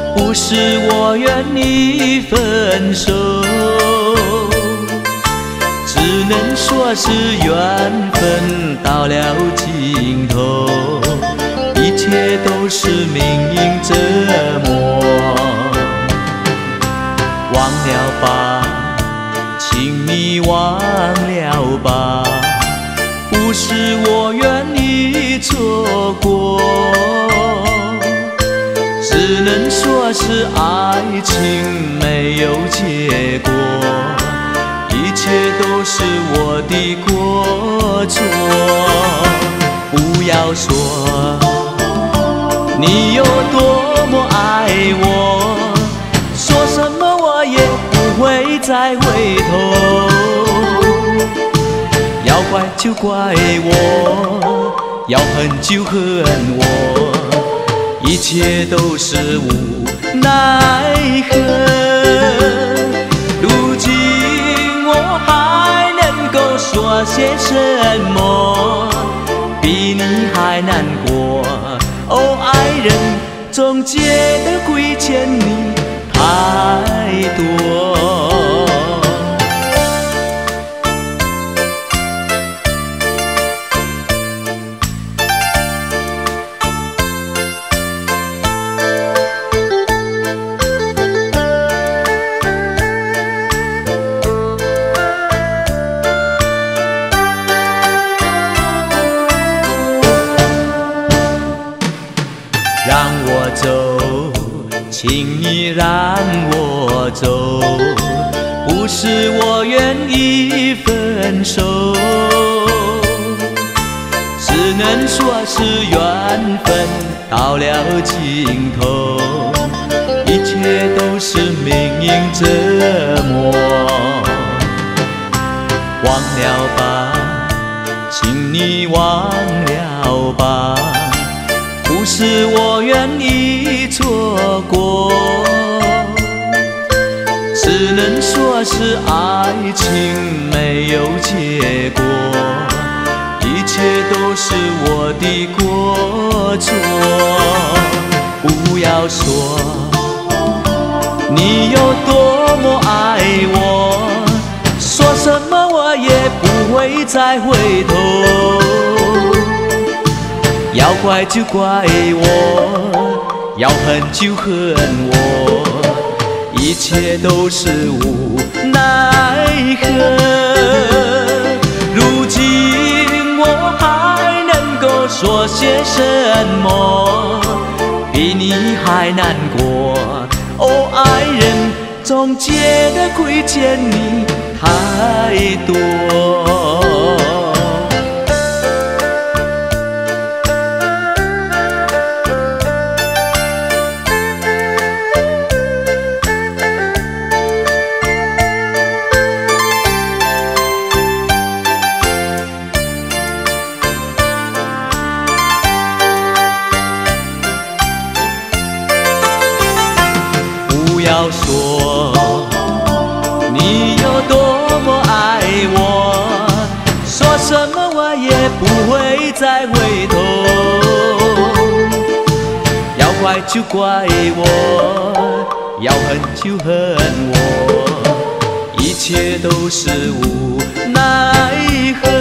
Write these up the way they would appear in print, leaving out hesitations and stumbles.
不是我愿你分手，只能说是缘分到了尽头，一切都是命运折磨。忘了吧，请你忘了吧，不是我愿你错过，只能说是爱情没有结果，一切都是我的过错。不要说你有多么爱我，说什么我也不会再回头。要怪就怪我，要恨就恨我，一切都是无奈何。如今我还能够说些什么，比你还难过。哦，爱人，终结的亏欠你太多。让我走，请你让我走，不是我愿意分手，只能说是缘分到了尽头，一切都是命运折磨。忘了吧，请你忘了吧，不是我愿你错过，只能说是爱情没有结果，一切都是我的过错。不要说你有多么爱我，说什么我也不会再回头。要怪就怪我，要恨就恨我，一切都是无奈何。如今我还能够说些什么，比你还难过。哦，爱人，终结的亏欠你太多。不要说你有多么爱我，说什么我也不会再回头。要怪就怪我，要恨就恨我，一切都是无奈何。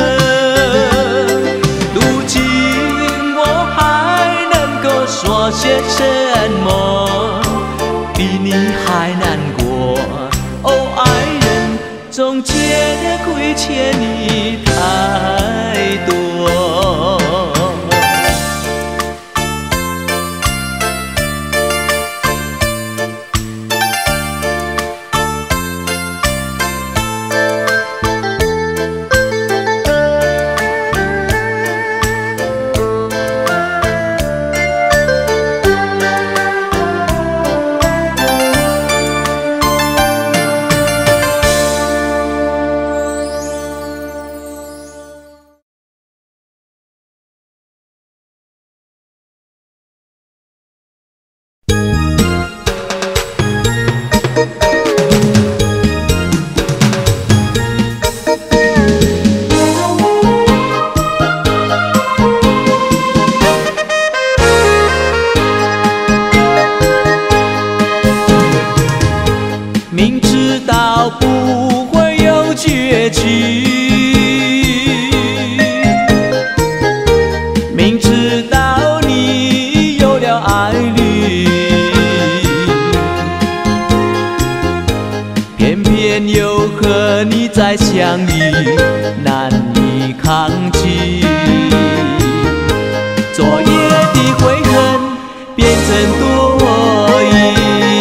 如今我还能够说些什么，比你还难过。哦，爱人，终结的亏欠你太多。 再相遇，难以抗拒。昨夜的悔恨变成多疑。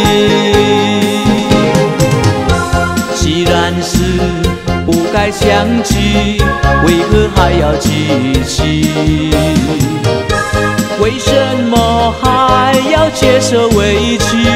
既然是不该相聚，为何还要继续？为什么还要接受委屈？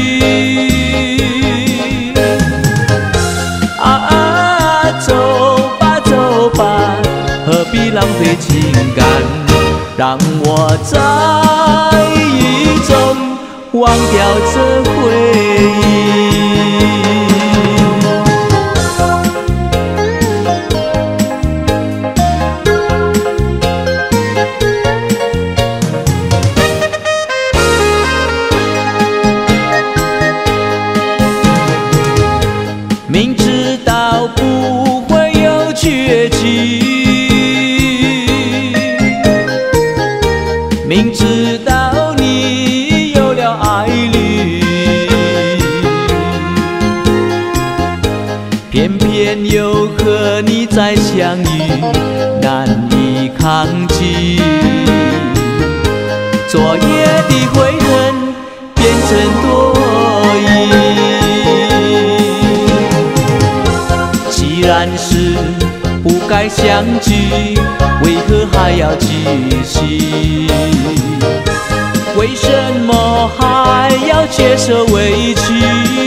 走吧走吧，何必浪费情感？让我在雨中忘掉这回忆。明知道不会有结局，明知道你有了爱侣，偏偏又和你再相遇，难以抗拒。昨夜的悔恨变成多疑。既然是不该相聚，为何还要继续？为什么还要接受委屈？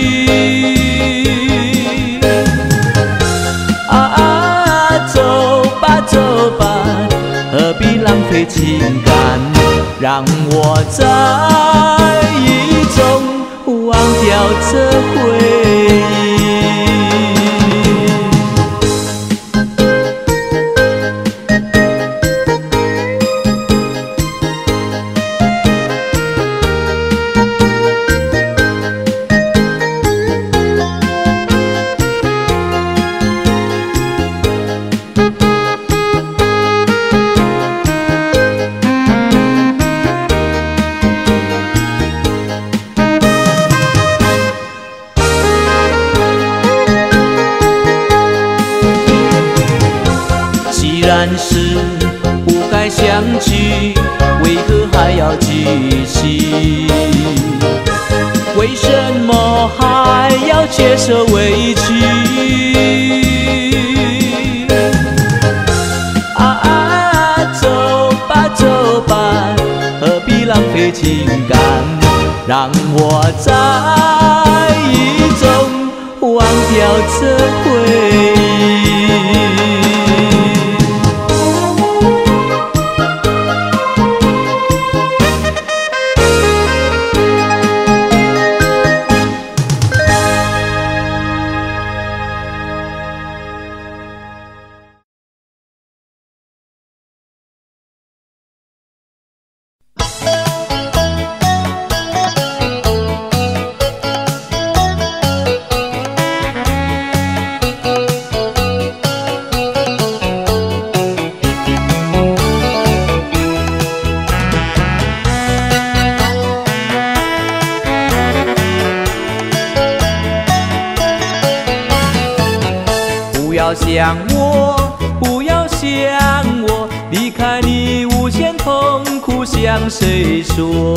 走吧走吧，何必浪费情感？让我在雨中忘掉这回忆。既然是不该相聚，为何还要继续？为什么还要接受委屈？走吧走吧，何必浪费情感？让我在雨中忘掉这回忆。不要想我，不要想我，离开你无限痛苦向谁说？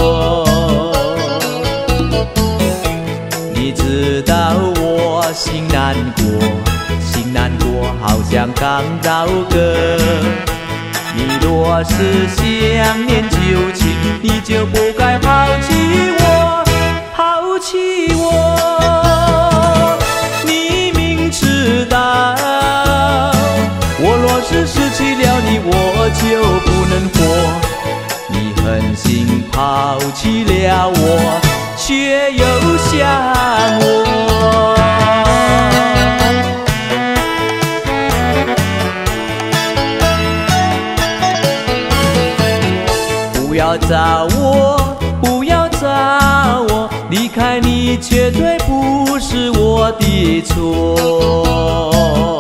你知道我心难过，心难过好像刚到歌。你若是想念旧情，你就不该抛弃我，抛弃我。知道我若是失去了你，我就不能活。你狠心抛弃了我，却又想我。不要找我，不要找我，离开你绝对不是我的错。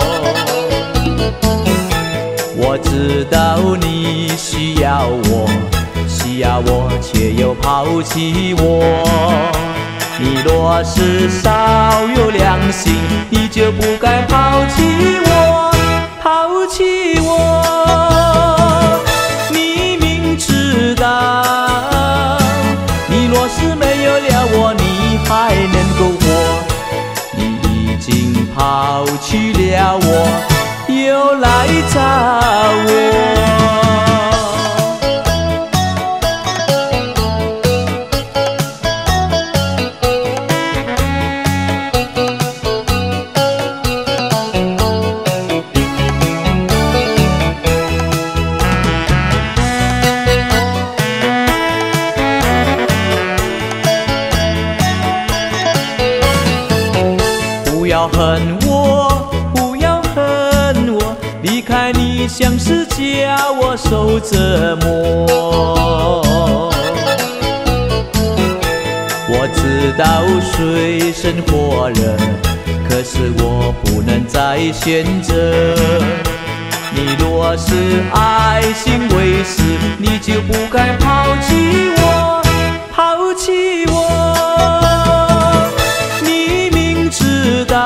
我知道你需要我，需要我却又抛弃我。 你若是少有良心，你就不该抛弃我，抛弃我。你明知道，你若是没有了我，你还能够活。你已经抛弃了我，又来找我。不要恨我，不要恨我，离开你像是叫我受折磨。我知道水深火热，可是我不能再选择。你若是爱心为食，你就不该抛弃我，抛弃我。知道，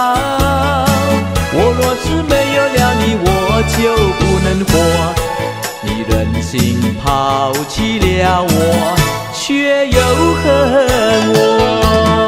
我若是没有了你，我就不能活。你任性抛弃了我，却又恨我。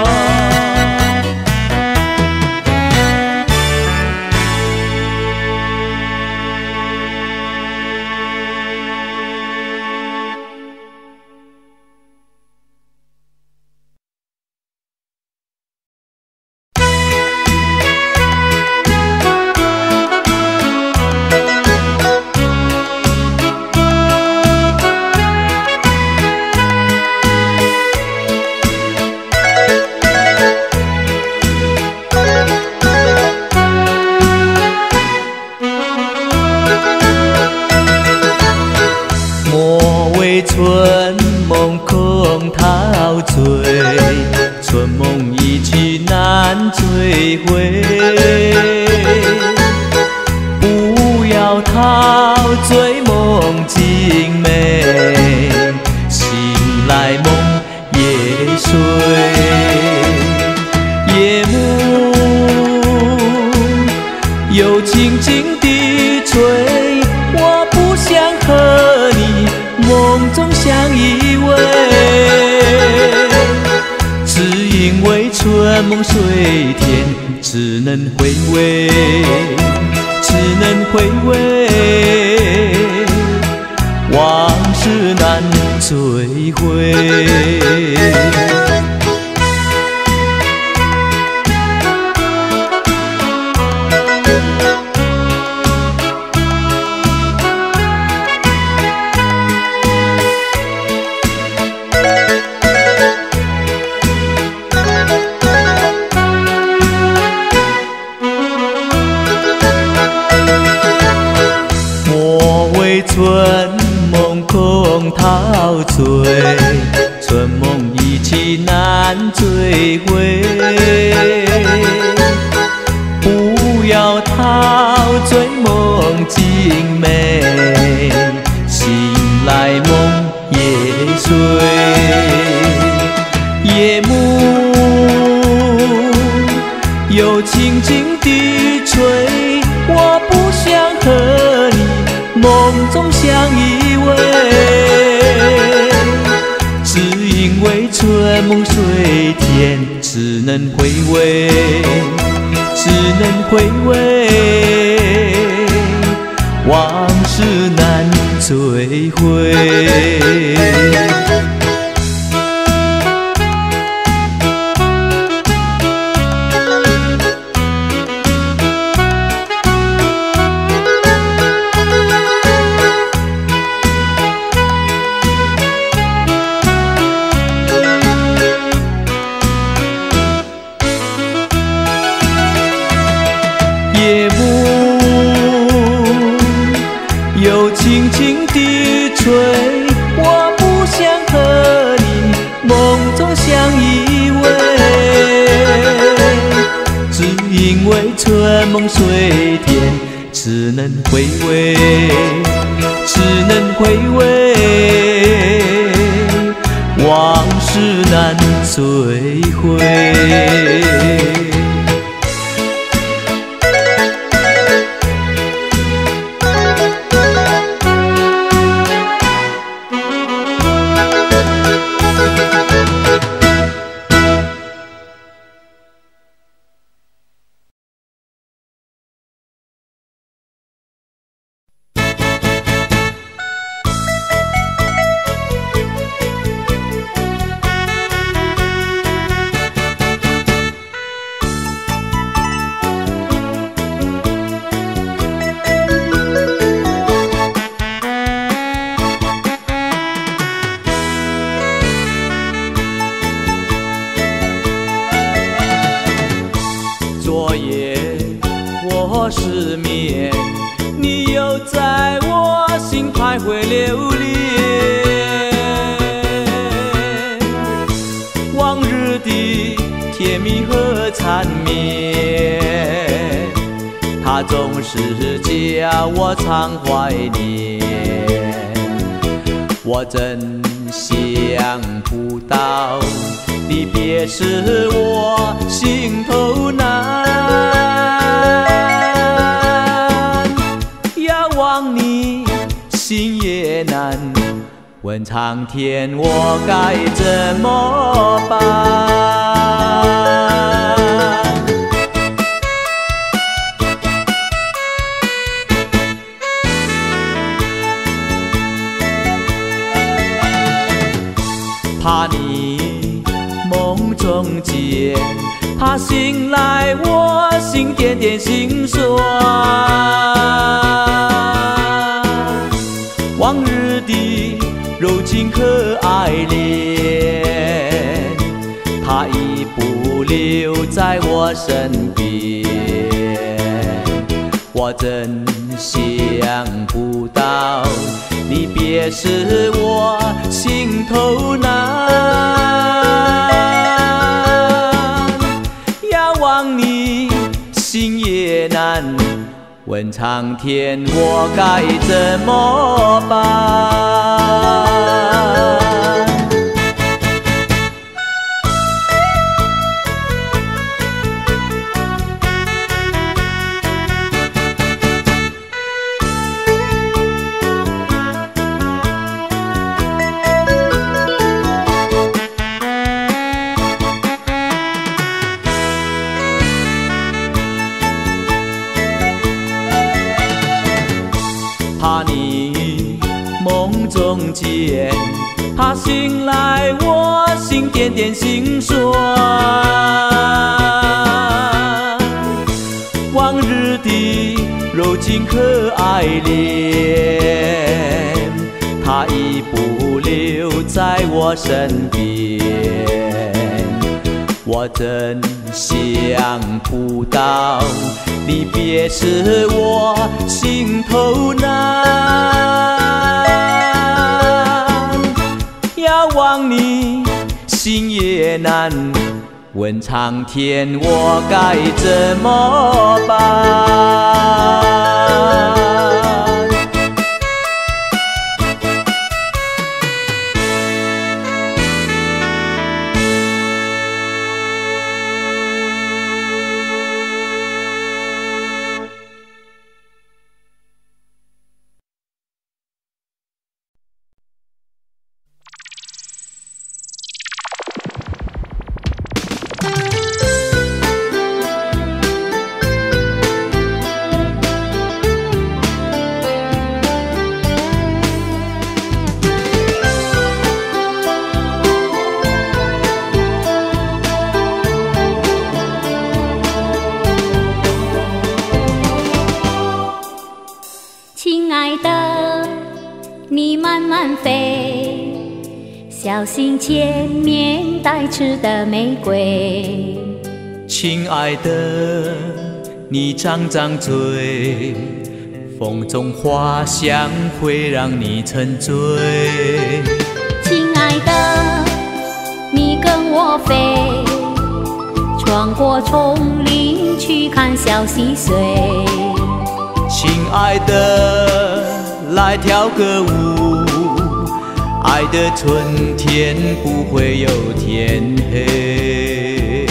春梦空陶醉，春梦一去难追回。不要陶醉梦境美，醒来梦也碎。夜幕又静静地吹，我不想和你梦中相依偎，只因为春梦水天，只能回味，只能回味，往事难追回。春梦空陶醉，春梦一去难追回。不要陶醉梦境美，醒来梦也碎。夜幕又静静地吹，我不想和你梦中相依偎，只因为春梦水天，只能回味，只能回味，往事难追回。夜幕又轻轻地吹，我不想和你梦中相依偎，只因为春梦水天，只能回味，只能回味，往事是难摧毁。 昨夜我失眠，你又在我心徘徊流连。往日的甜蜜和缠绵，它总是叫我常怀念。我真想不到离别时我心头难，要忘你心也难，问苍天我该怎么办？怕你梦中见，怕醒来我心点点心酸。往日的柔情和爱恋，它已不留在我身边。我真想不到离别时我心头难，要忘你心也难，问苍天我该怎么办？怕你梦中见，怕醒来我心点点心酸。往日的柔情和爱恋，它已不留在我身边。我真想不到离别时我心头难，要忘你心也难，问苍天我该怎么办？ 你慢慢飞，小心前面带刺的玫瑰。 亲爱的，你张张嘴，风中花香会让你沉醉。 亲爱的，你跟我飞，穿过丛林去看小溪水。 亲爱的，来跳个舞， 爱的春天不会有天黑。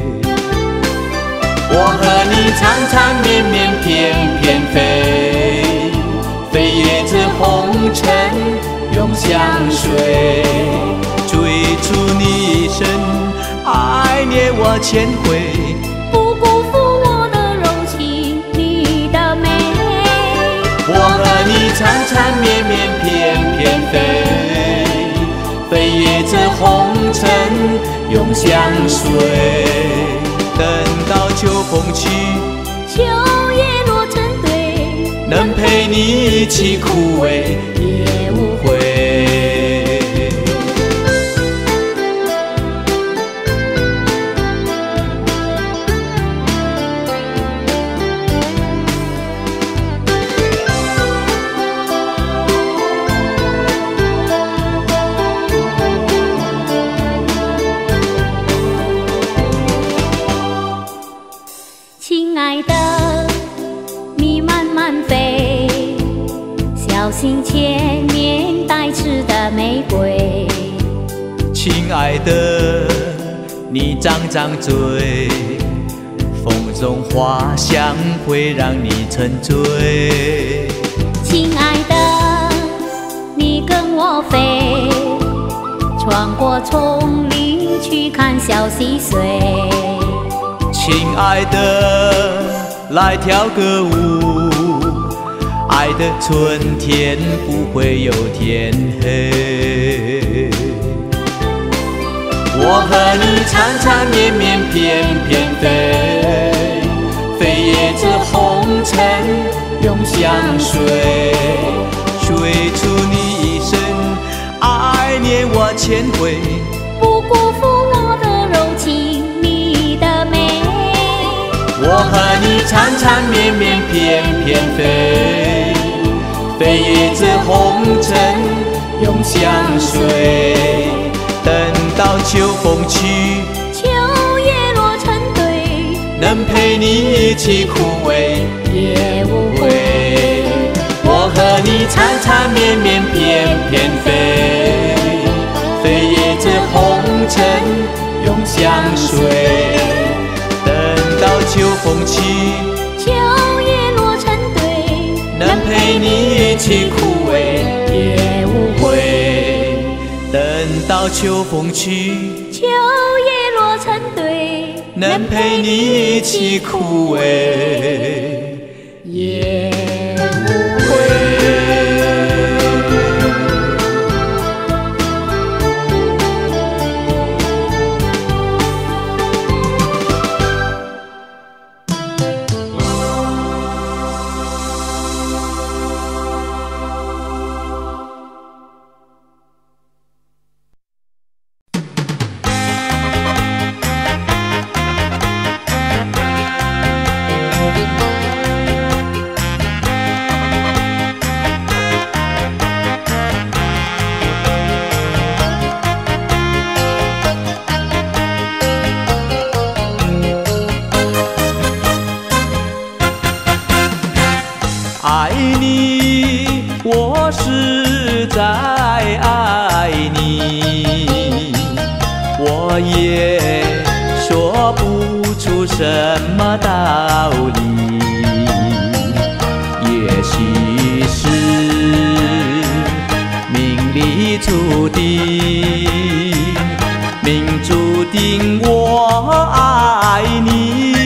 我和你缠缠绵绵翩翩飞，飞越这红尘永相随，追逐你一生，爱恋我千回， 不辜负我的柔情，你的美。 我和你缠缠绵绵翩翩飞，飞越这红尘永相随。等到秋风去， 秋叶落成堆， 能陪你一起枯萎也无悔。 亲爱的，你慢慢飞，小心前面带刺的玫瑰。 亲爱的，你张张嘴，风中花香会让你沉醉。 亲爱的，你跟我飞，穿过丛林去看小溪水。 亲爱的，来跳个舞，爱的春天不会有天黑。我和你缠缠绵绵翩翩飞，飞越这红尘永相随，追逐你一生，爱恋我千回， 不辜负我的柔情，你的美。 我和你缠缠绵绵翩翩飞，飞越这红尘永相随。等到秋风去， 秋叶落成堆， 能陪你一起枯萎也无悔。我和你缠缠绵绵翩翩飞，飞越这红尘永相随。等到秋风去， 秋叶落成堆， 能陪你一起枯萎也无悔。等到秋风去， 秋叶落成堆， 能陪你一起枯萎也无悔。爱你，我实在爱你，我也说不出什么道理。也许是命里注定，命注定我爱你。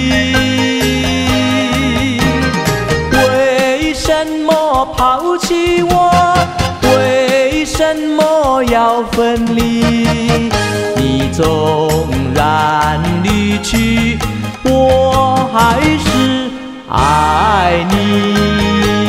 为什么抛弃我？为什么要分离？你纵然离去，我还是爱你。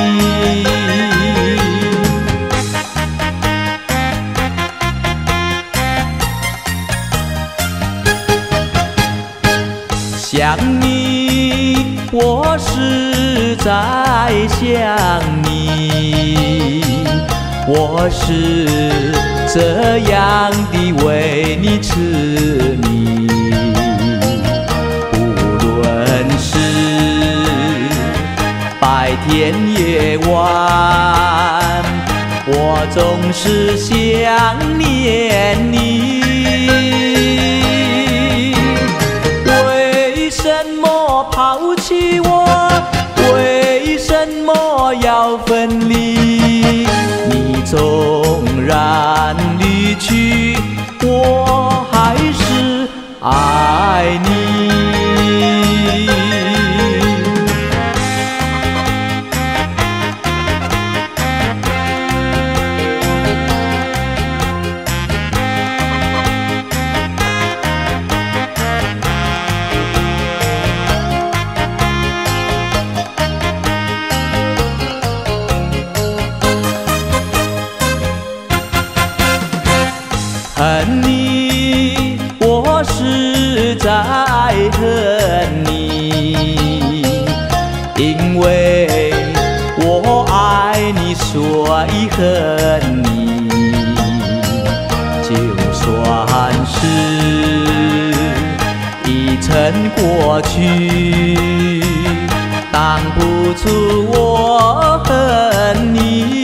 想你，我实在想你，我是这样的为你痴迷。无论是白天夜晚，我总是想念你。为什么抛弃我？为什么要分离？你纵然离去，我还是爱你。恨你，我实在恨你，因为我爱你，所以恨你。就算是已成过去，当不住我恨你。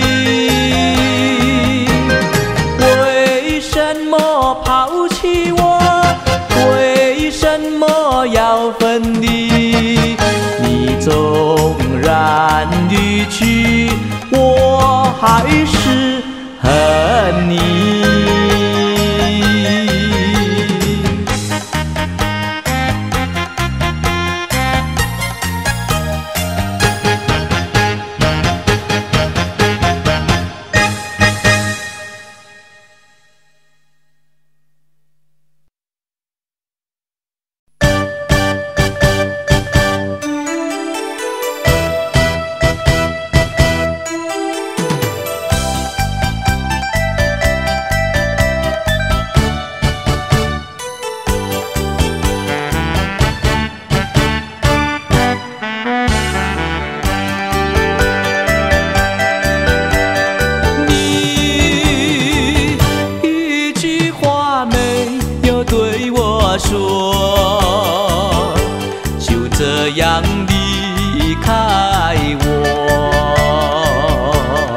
抛弃我，为什么要分离？你纵然离去，我还是恨你。说就这样离开我，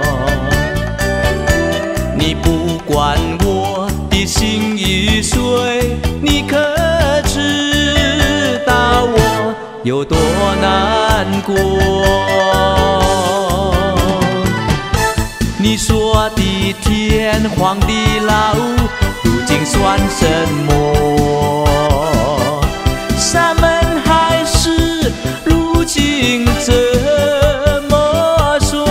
你不管我的心已碎，你可知道我有多难过？你说的天荒地老，如今算什么？山盟海誓，如今怎么说？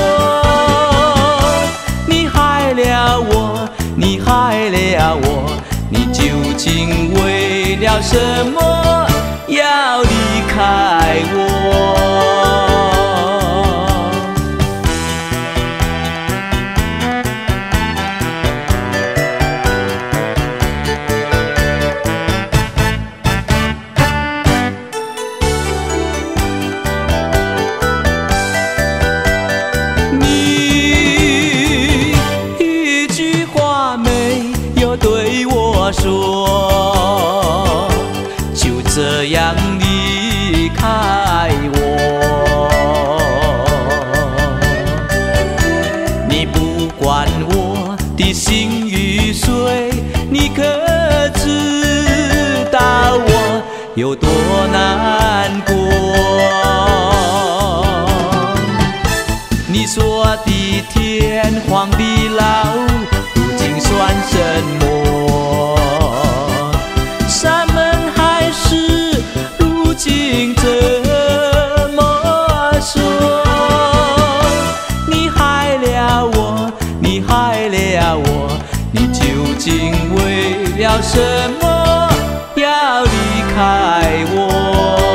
你害了我，你害了我，你究竟为了什么要离开我？说就这样离开我，你不管我的心与碎，你可知道我有多难过？你说的天荒地老，如今算什么？山盟海誓，如今怎么说？你害了我，你害了我，你究竟为了什么要离开我？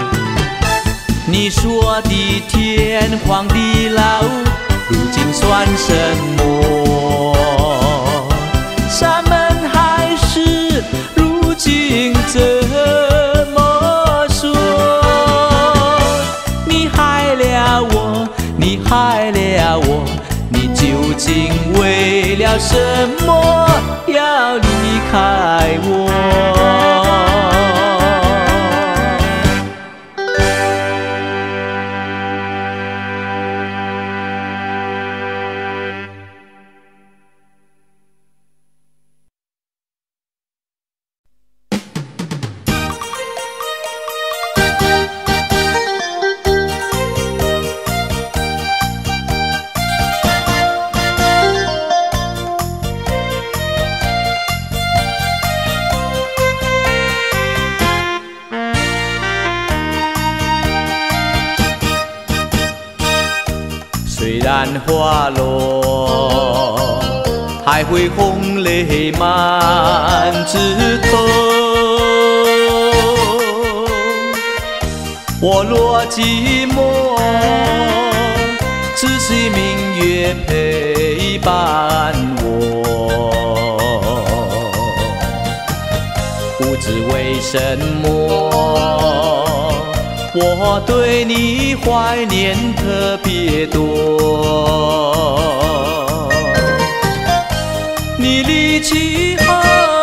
你说的天荒地老，如今算什么？山盟海誓，如今怎么说？你害了我，你害了我，你究竟为了什么要离开我？虽然花落，还会红泪满枝头。我若寂寞，只需明月陪伴我。不知为什么，我对你怀念特别多。你离去后，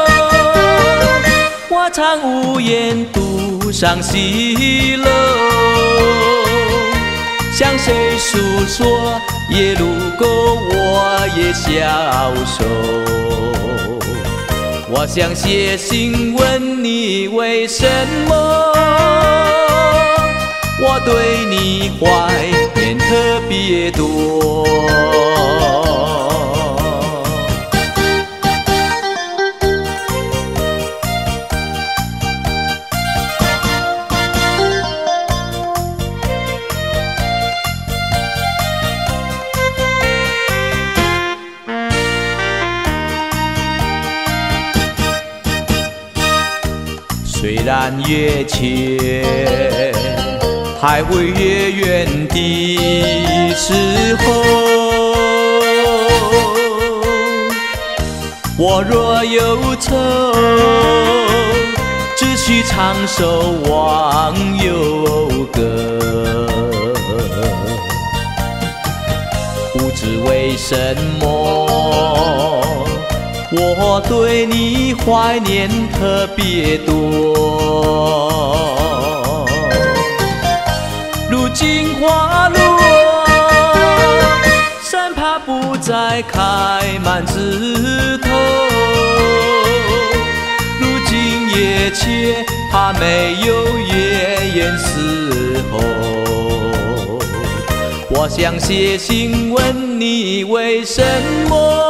我常无言独上西楼，向谁诉说？夜路过我也消瘦。我想写信问你为什么？我对你怀念特别多。虽然越切还会越远的时候，我若有愁，只需唱首忘忧歌。不知为什么，我对你怀念特别多。如今花落，山爬不再开满枝头。如今夜切，怕没有月圆时候。我想写信问你为什么？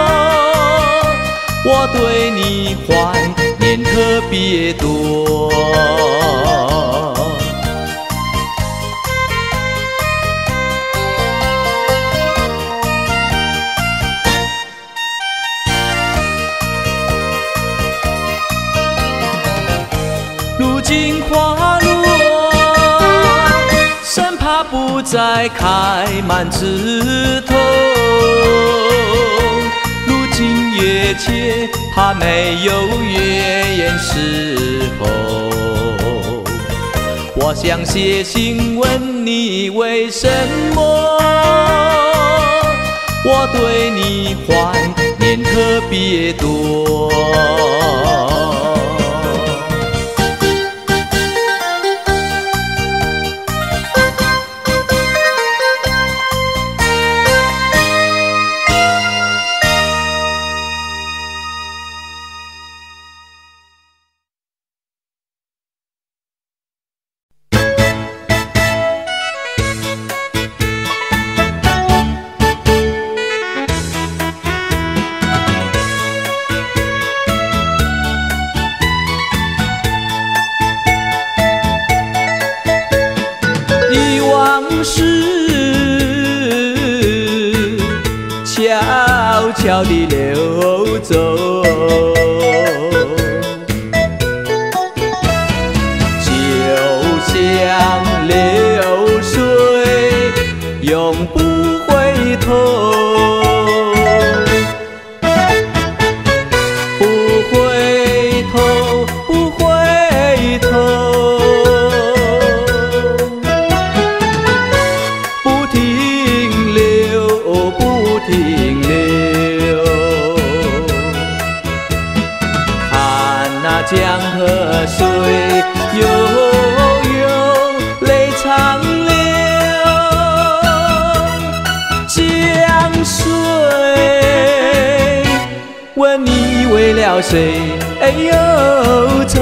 我对你怀念特别多。如今花落，生怕不再开满枝头。如今夜切，怕没有月圆时候。我想写信问你为什么？我对你怀念特别多。悄悄地流走，就像流水，永不回头。 那江河水悠悠泪长流，江水问你为了谁忧愁？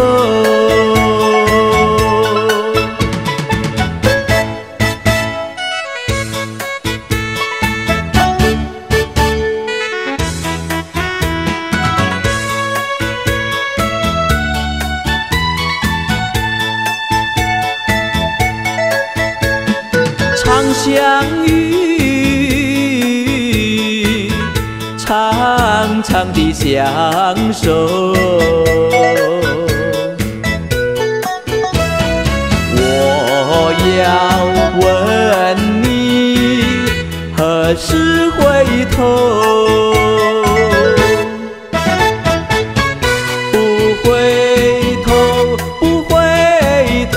常相遇，常常地相守。我要问你，何时回头？不回头，不回头。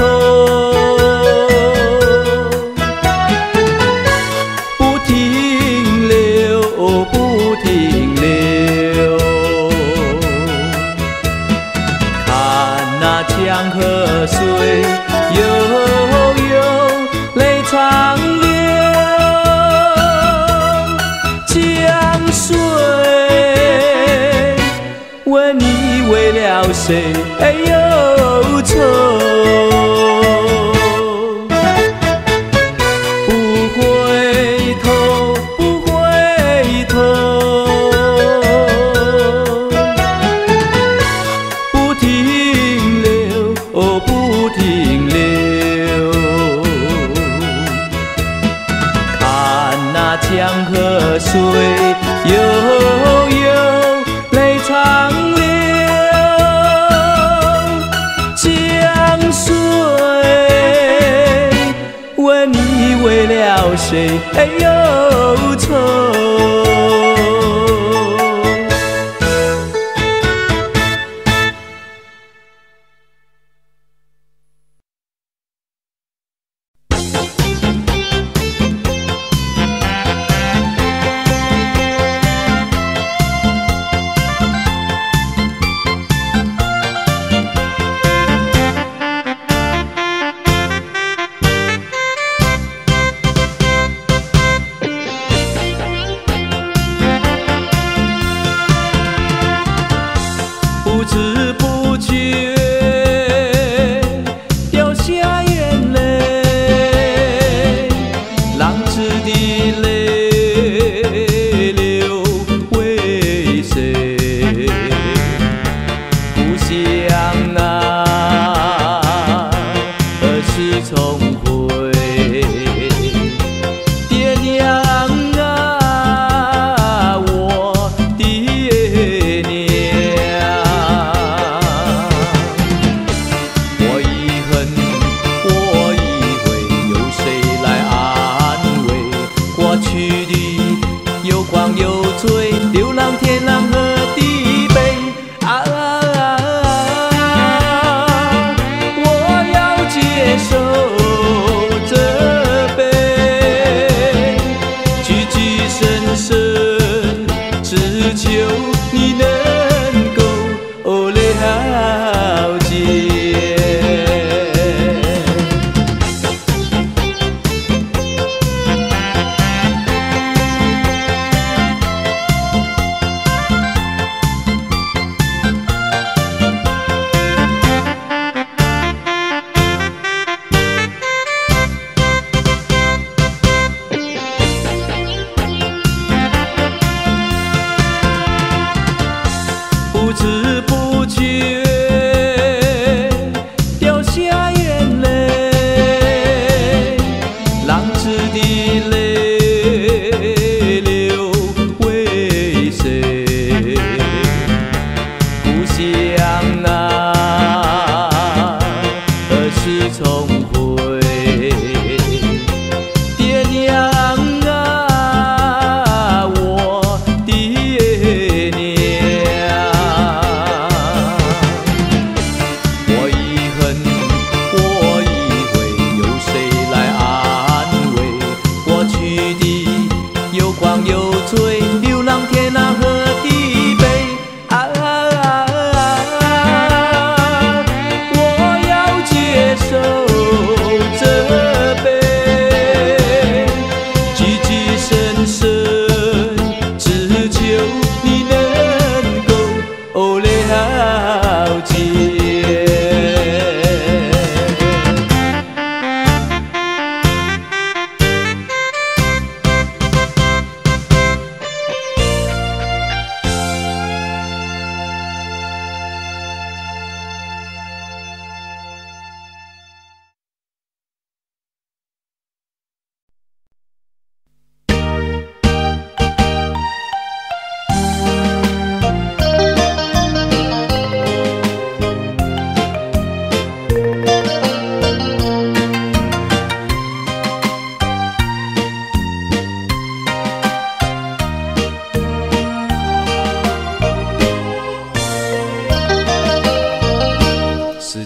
江河水悠悠泪长流，江水问你为了谁忧愁？不回头，不回头。不停留，看那江河水悠悠泪长流，江水问你为了谁忧愁？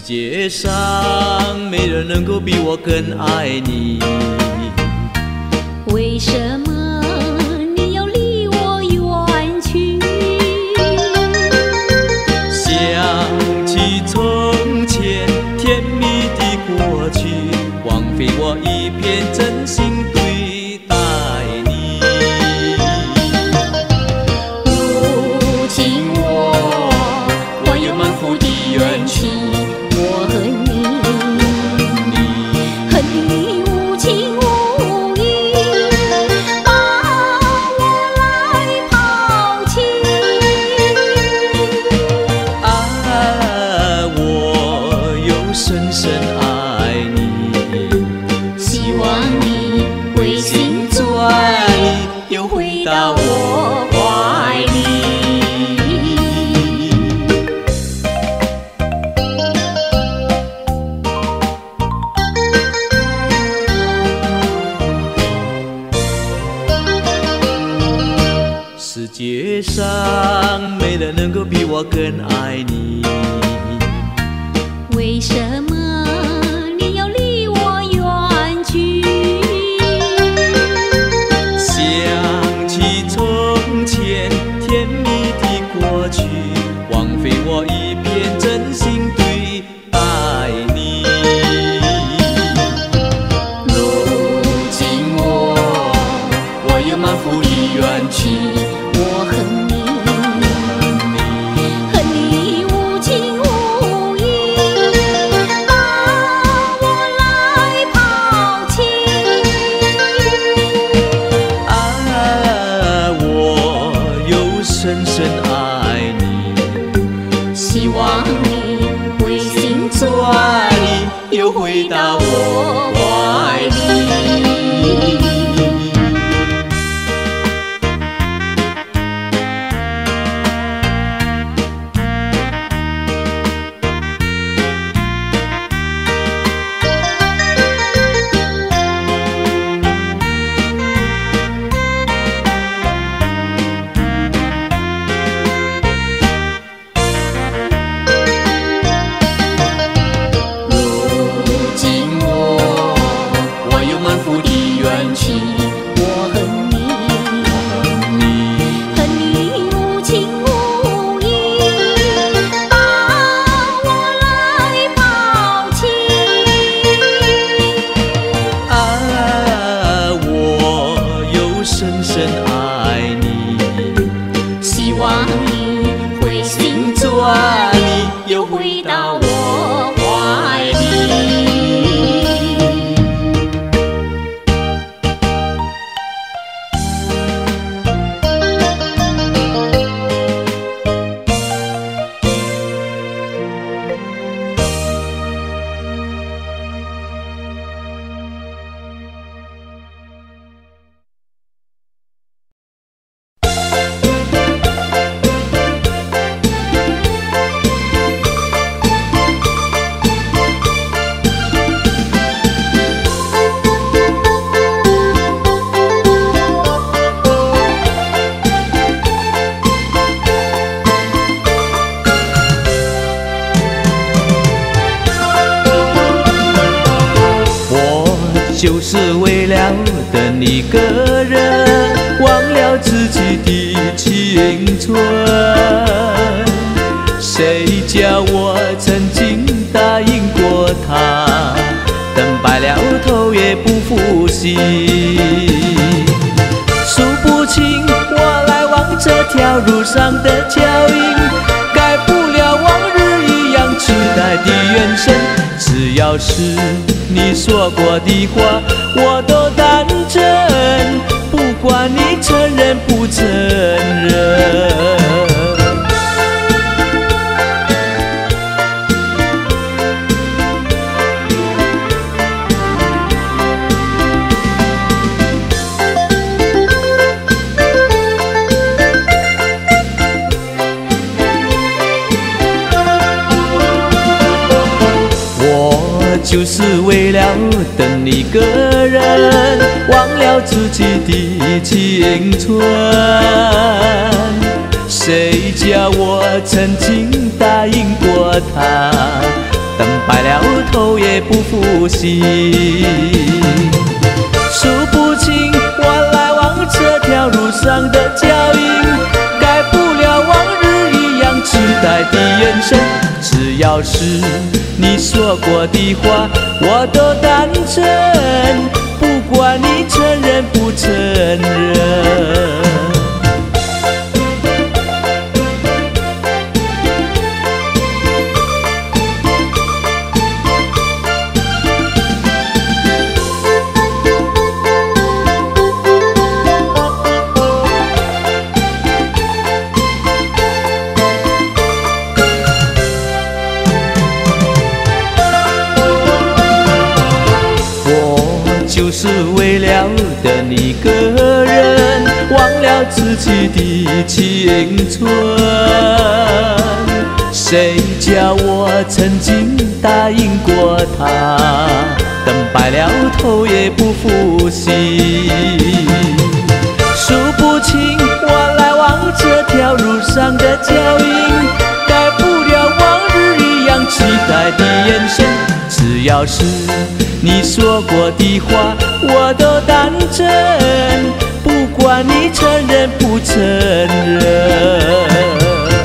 界上没人能够比我更爱你， 为什么你要离我远去？ 想起从前甜蜜的过去，枉费我一片真心对待你。 如今我有满腹的怨气，我恨你，恨你无情无义，把我来抛弃。 我又深深爱你， 希望你回心转意，又回到我怀里。 世界上没人能够比我更爱你， 为什么你要离我远去？ 想起从前甜蜜的过去，枉费我一片真心对待你。 如今我有满腹的怨气，我恨你，恨你无情无义，把我来抛弃。 我又深深爱你， 希望你回心转意， 又回到我怀里。 如今我有满腹的怨气，我恨你，恨你无情无义，把我来抛弃。 我又深深爱你， 希望你回心转意，又回到我怀里。 就是为了等一个人，忘了自己的青春。谁叫我曾经答应过他，等白了头也不负心。数不清我来往这条路上的脚印，改不了往日一样期待的眼神。只要是你说过的话，我都当真，不管你承认不承认。就是为了等一个人，忘了自己的青春。谁叫我曾经答应过他，等头也不复习。数不清我来往这条路上的脚印，改不了往日一样期待的眼神。只要是你说过的话，我都当真，不管你承认不承认。就是为了等一个人，忘了自己的青春。谁叫我曾经答应过他，等白了头也不复习。数不清我来往这条路上的脚印，改不了往日一样期待的眼神。只要是你说过的话，我都当真，不管你承认不承认。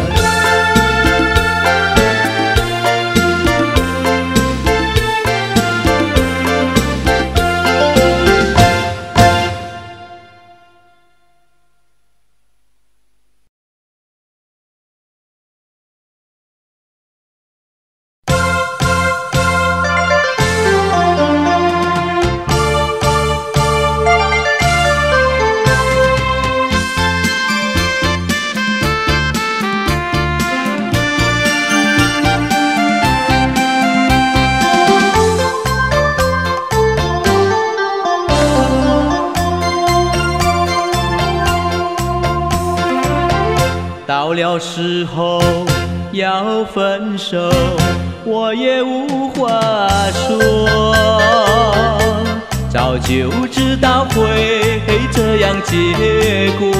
到了时候要分手，我也无话说，早就知道会这样结果。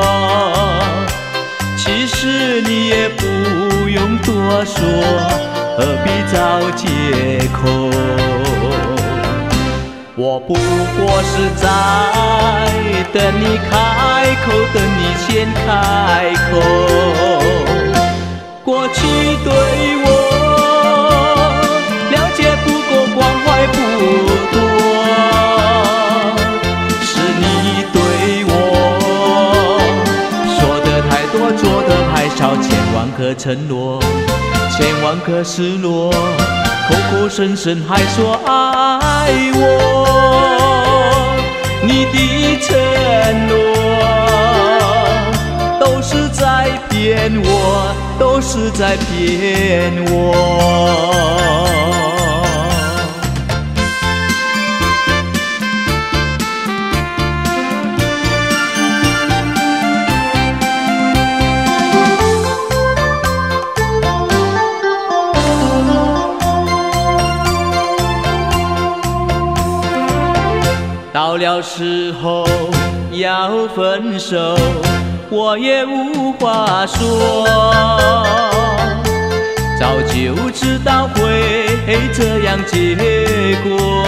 其实你也不用多说，何必找借口？我不过是在等你开口，等你先开口。过去对我了解不够，关怀不多，是你对我说的太多，做的太少，千万个承诺，千万个失落，口口声声还说爱我，你的承诺都是在骗我，都是在骗我。到了时候要分手，我也无话说，早就知道会这样结果。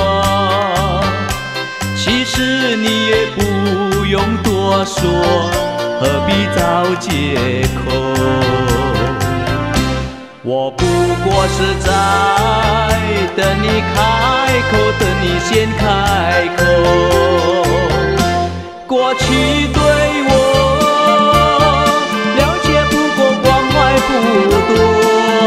其实你也不用多说，何必找借口？我不过是在等你开口，等你先开口。过去对我了解不够，关怀不多，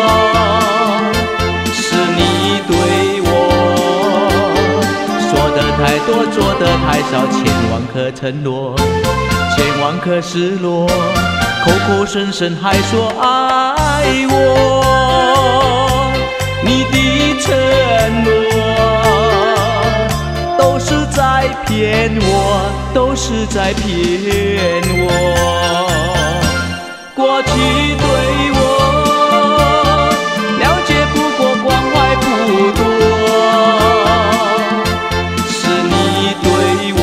是你对我说的太多，做的太少，千万个承诺，千万个失落，口口声声还说爱我，你的承诺都是在骗我，都是在骗我。过去对我了解不过，关怀不多，是你对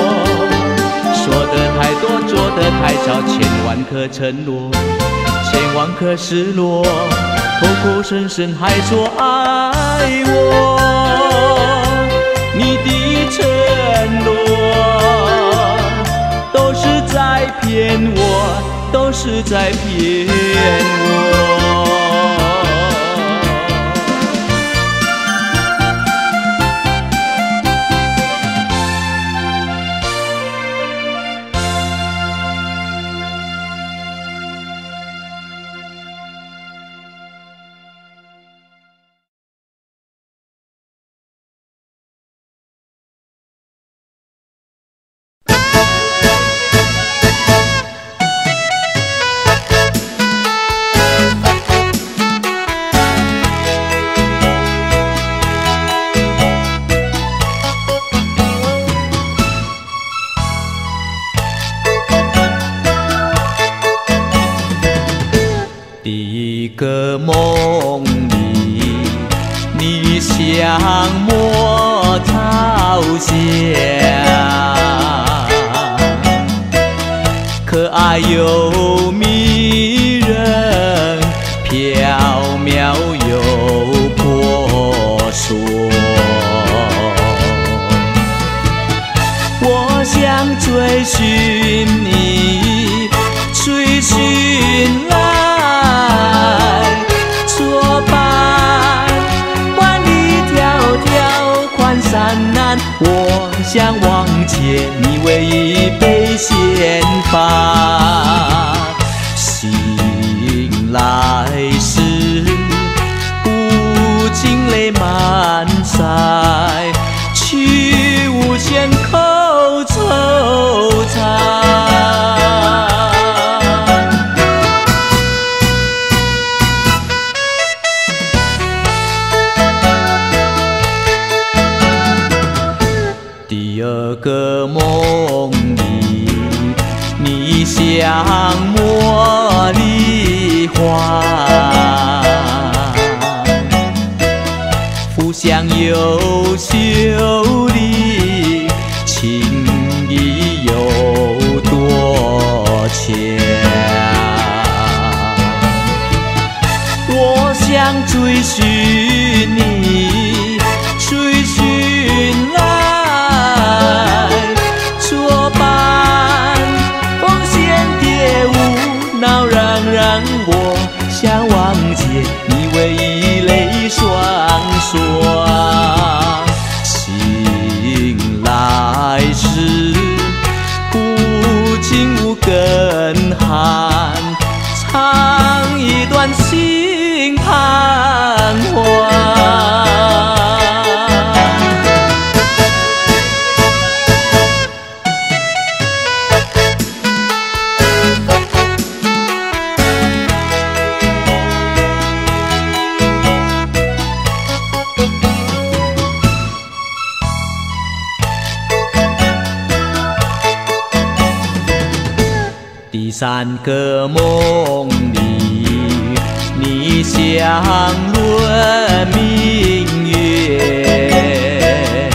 我说的太多，做的太少，千万个承诺，千万颗失落，口口声声还说爱我，你的承诺都是在骗我，都是在骗我。个梦里，你像莫朝霞，可爱又迷人，缥缈又婆娑。我想追寻你，追寻来。我想忘却你唯一被先发，醒来时无尽泪满腮，去无限口惆怅。第二个梦里，你像茉莉花，肤香又秀丽，情意有多强。我想追寻你，追寻来。作伴风仙蝶舞闹嚷嚷，我想忘却你唯一泪双双。醒来时无情无根寒，唱一段心彷徨。第三个梦里，你像轮明月，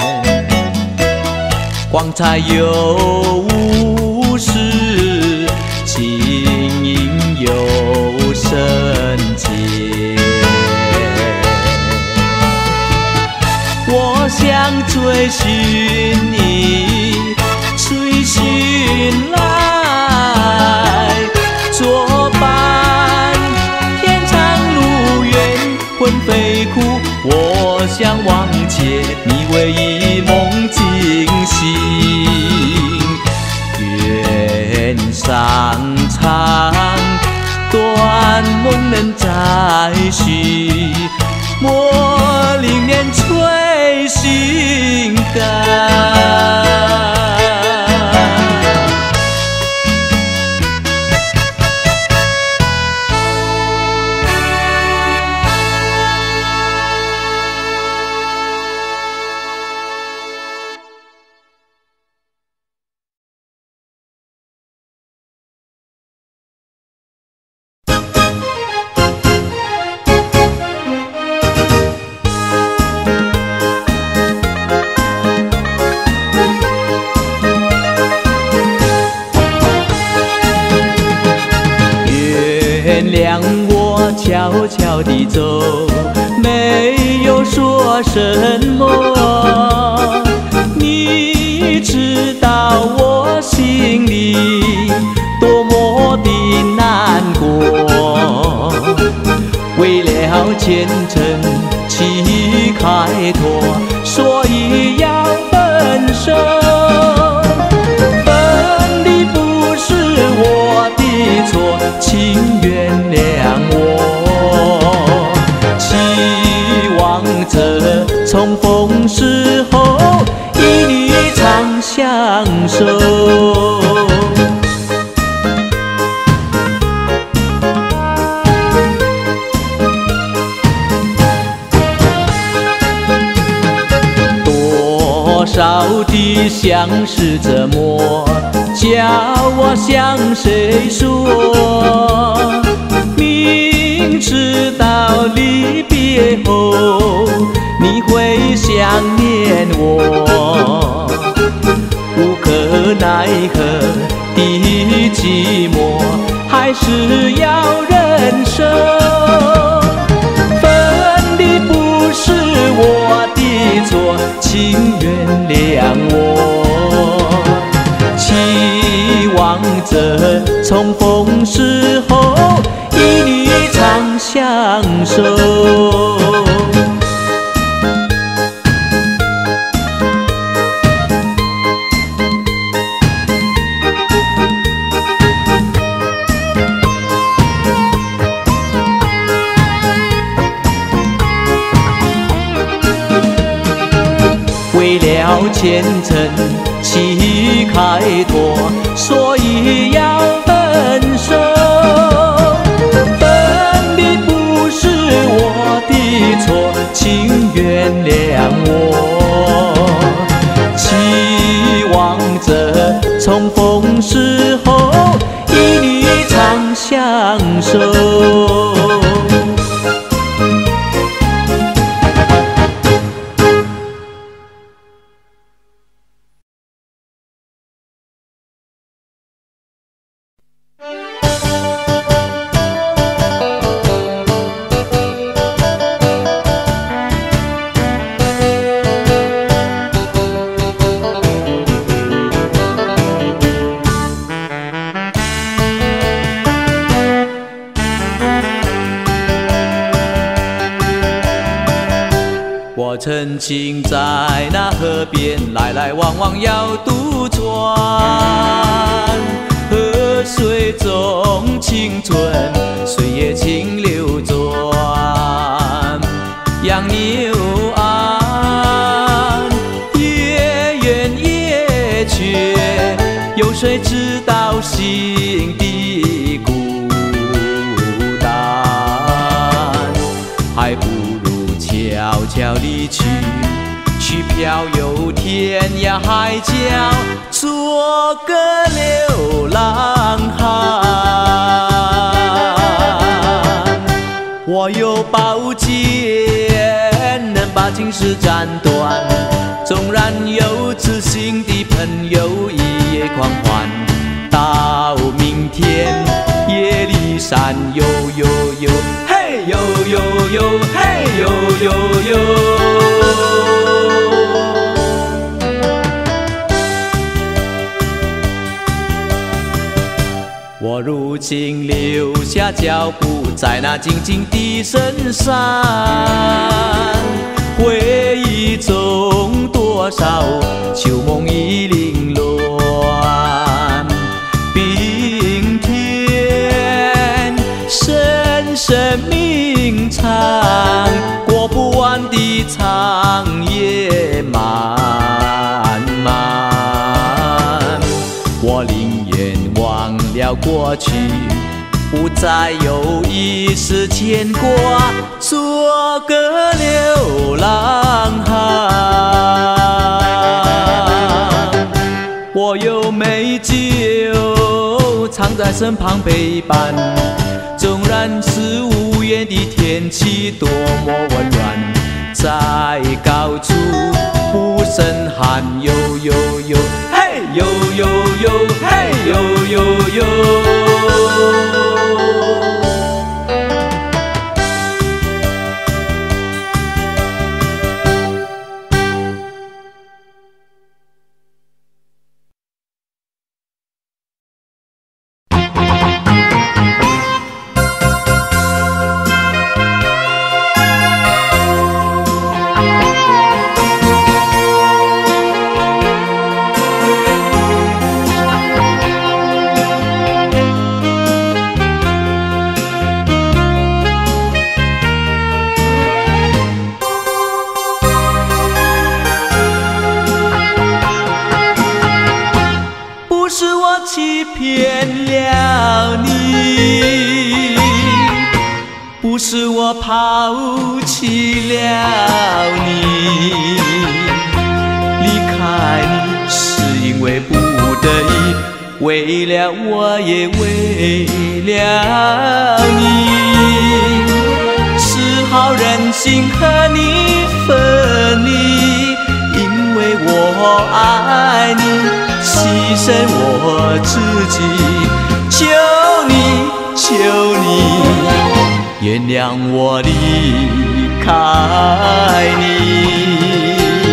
光彩又无私，晶莹又圣洁。我想追寻你，追寻来作伴，天长路远魂飞哭，我想忘却你唯一梦惊醒。愿上苍断梦能再续，莫令年催心肝。 悄悄地走，没有说什么。你知道我心里多么的难过，为了前程去开拓，所以要分手。分离不是我的错，请原谅我。期望着重逢时候与你长相守。多少的相思折磨，叫我向谁说？明知道离别后你会想念我，无可奈何的寂寞还是要忍受。分离不是我的错，请原谅我。期望着重逢时候与你长相守。为了前程去开拓，所以要分手。分离不是我的错，请原谅我。期望着重逢时候与你长相守。我曾经在那河边来来往往要渡船，河水中青春，岁月清流转。养牛岸，夜远夜缺，有谁知道心的孤单？还不悄悄离去，去漂游天涯海角，做个流浪汉。我有宝剑，能把情丝斩断。纵然有知心的朋友一夜狂欢，到明天夜里闪悠悠悠。呦呦呦，嘿呦呦呦！我如今留下脚步在那静静的深山，回忆中多少旧梦已凌乱。冰天深深鸣唱，过不完的长夜漫漫。我宁愿忘了过去，不再有一丝牵挂，做个流浪汉。我有美酒藏在身旁陪伴，纵然是无言的天气多么温暖，在高处不胜寒，呦呦呦，嘿呦呦呦，嘿呦呦呦。 我抛弃了你，离开你是因为不得已，为了我也为了你，只好任性和你分离，因为我爱你，牺牲我自己，求你，求你，原谅我离开你。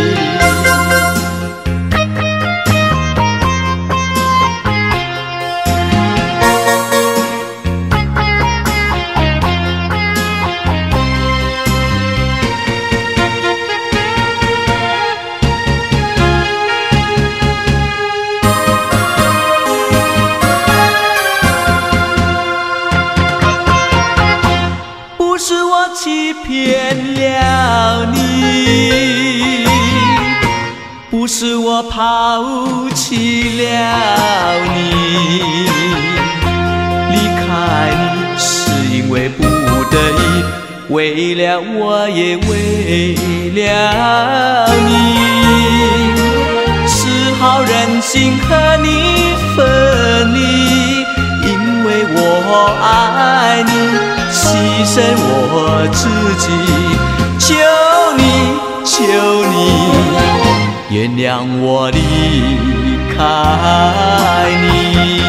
欺骗了你，不是我抛弃了你，离开你是因为不得已，为了我也为了你，只好任性和你分离，因为我爱你，牺牲我自己，求你，求你，原谅我离开你。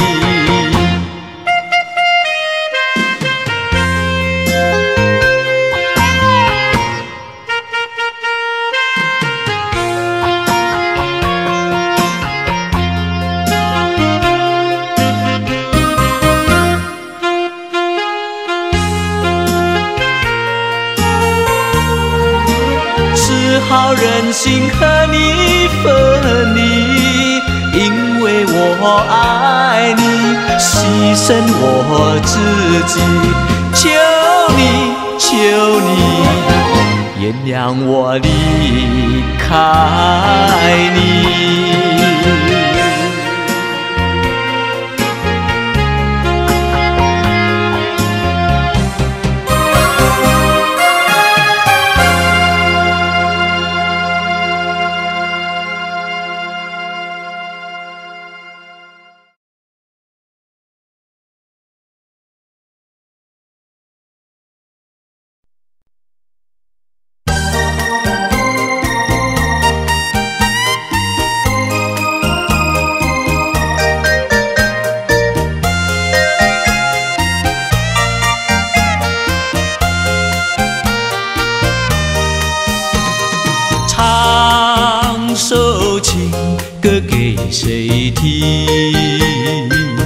只好任性和你分离，因为我爱你，牺牲我自己，求你，求你，原谅我离开你。首情歌给谁听？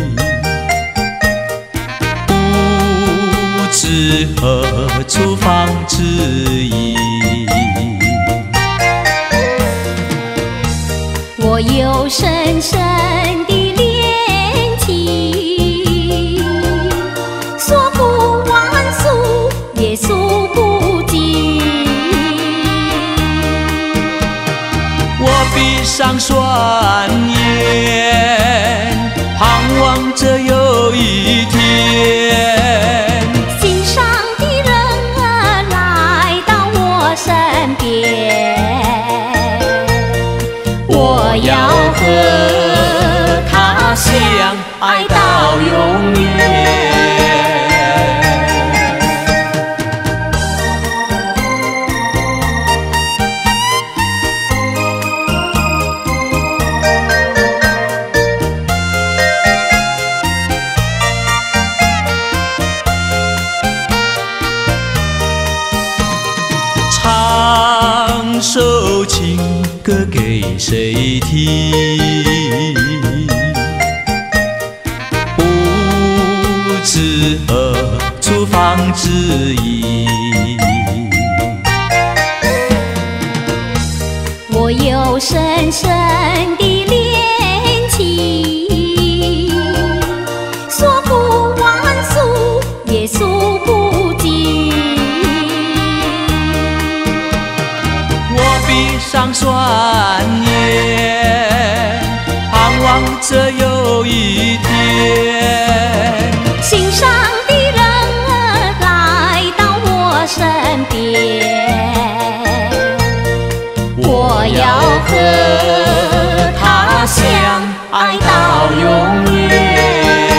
不知何处放知音。 我有深深的恋情，说不完数也数不尽。 我闭上双眼，盼望着有一天， 心上的人儿来到我身边， 我要和他相爱到永远。唱首情歌给谁听？不知何处放知音。 我有深深的恋情，说不完数也数不尽。 闭上双眼，盼望着有一天， 心上的人儿来到我边。我要和他相爱到永远。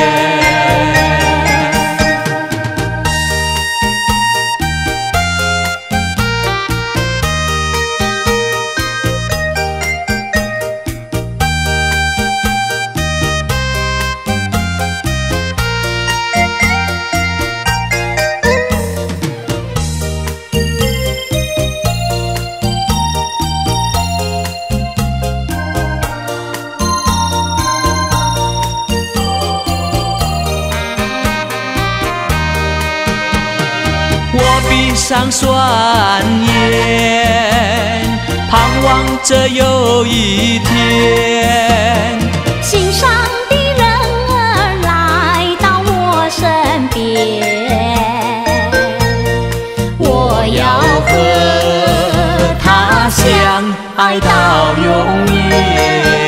闭上双眼，盼望着有一天， 心上的人儿来到我身边。我要和他相爱到永远。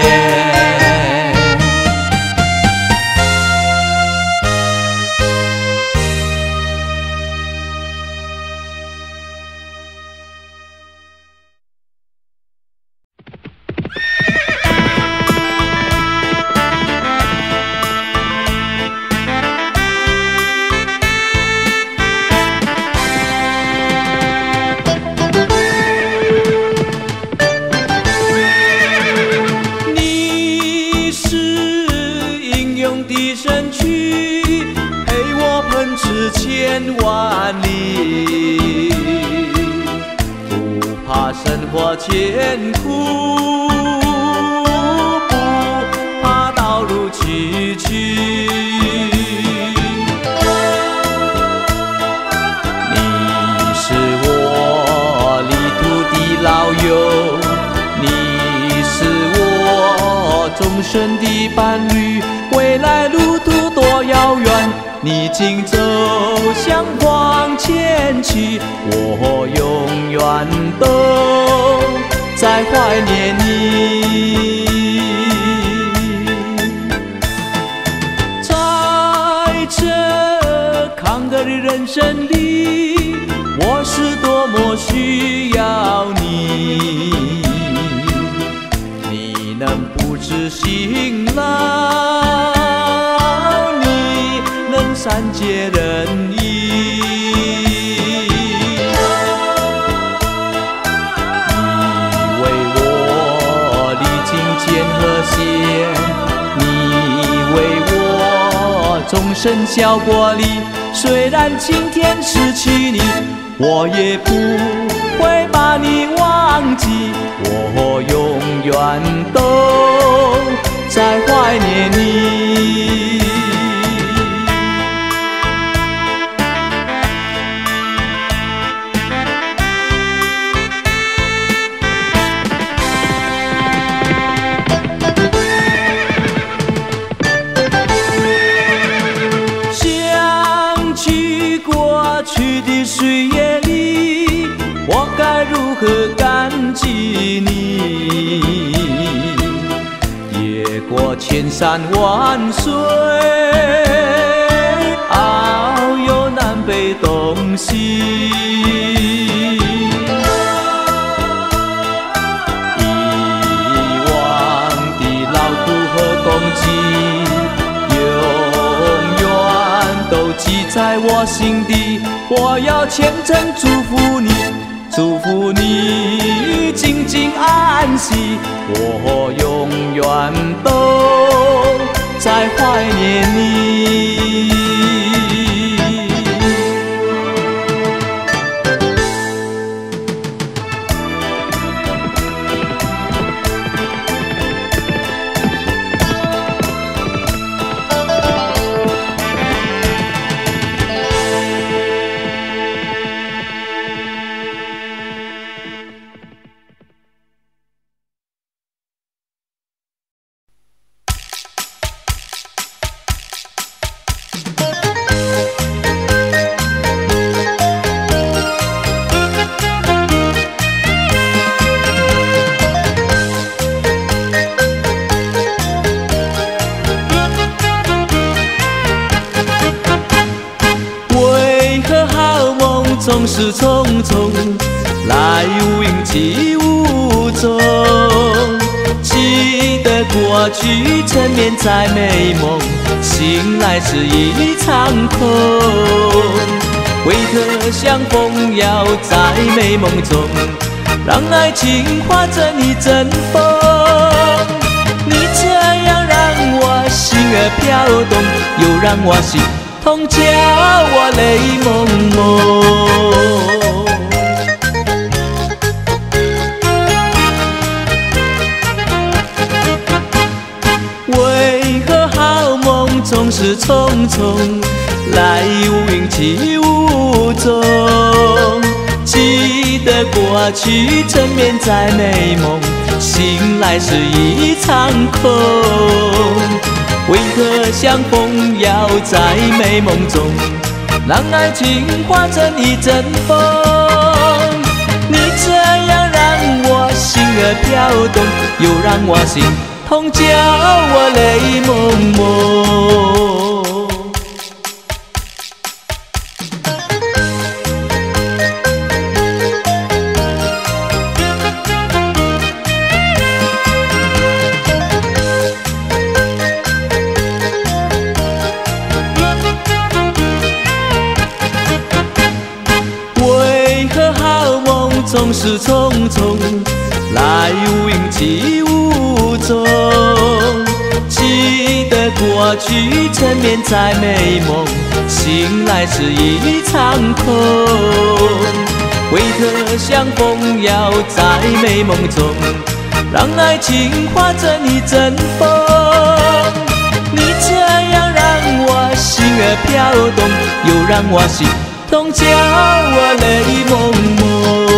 千万里，不怕生活艰苦，不怕道路崎岖。你是我旅途的老友，你是我终身的伴侣，未来路途多遥远，你紧走向往前去，我永远都在怀念你。在这坎坷的人生里，我是多么需要你，你能不知辛劳，善解人意，你为我历经艰和险，你为我终身效过力。虽然今天失去你，我也不会把你忘记，我永远都在怀念你。岁月里，我该如何感激你？越过千山万水，遨游南北东西。以往的劳苦和功绩，都记在我心底，我要虔诚祝福你，祝福你静静安息，我永远都在怀念你。 是匆匆，来无影去无踪。记得过去沉眠在美梦，醒来是一场空。为何相逢要在美梦中，让爱情化成一阵风？你这样让我心儿飘动，又让我心痛，叫我泪蒙蒙。为何好梦总是匆匆，来无影去无踪？记得过去沉眠在美梦，醒来是一场空。为何相逢要在美梦中，让爱情化成一阵风？你这样让我心儿飘动，又让我心痛，叫我泪蒙蒙。总是匆匆，来无影去无踪。记得过去沉眠在美梦，醒来是一场空。为何相逢要在美梦中，让爱情化成一阵风？你这样让我心儿飘动，又让我心痛，叫我泪蒙蒙。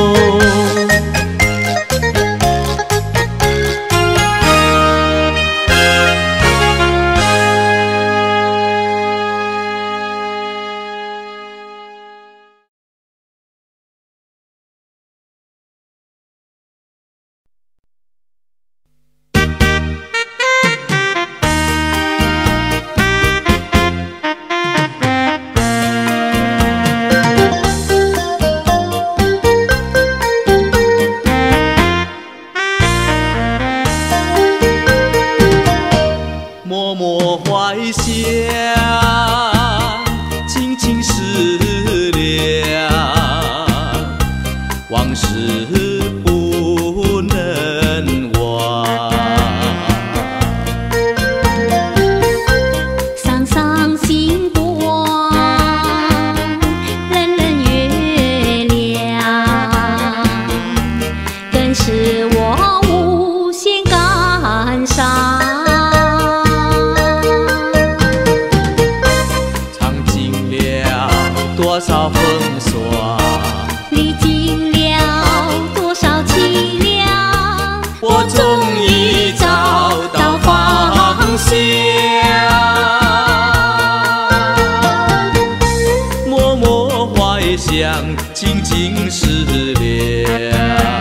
静静思量，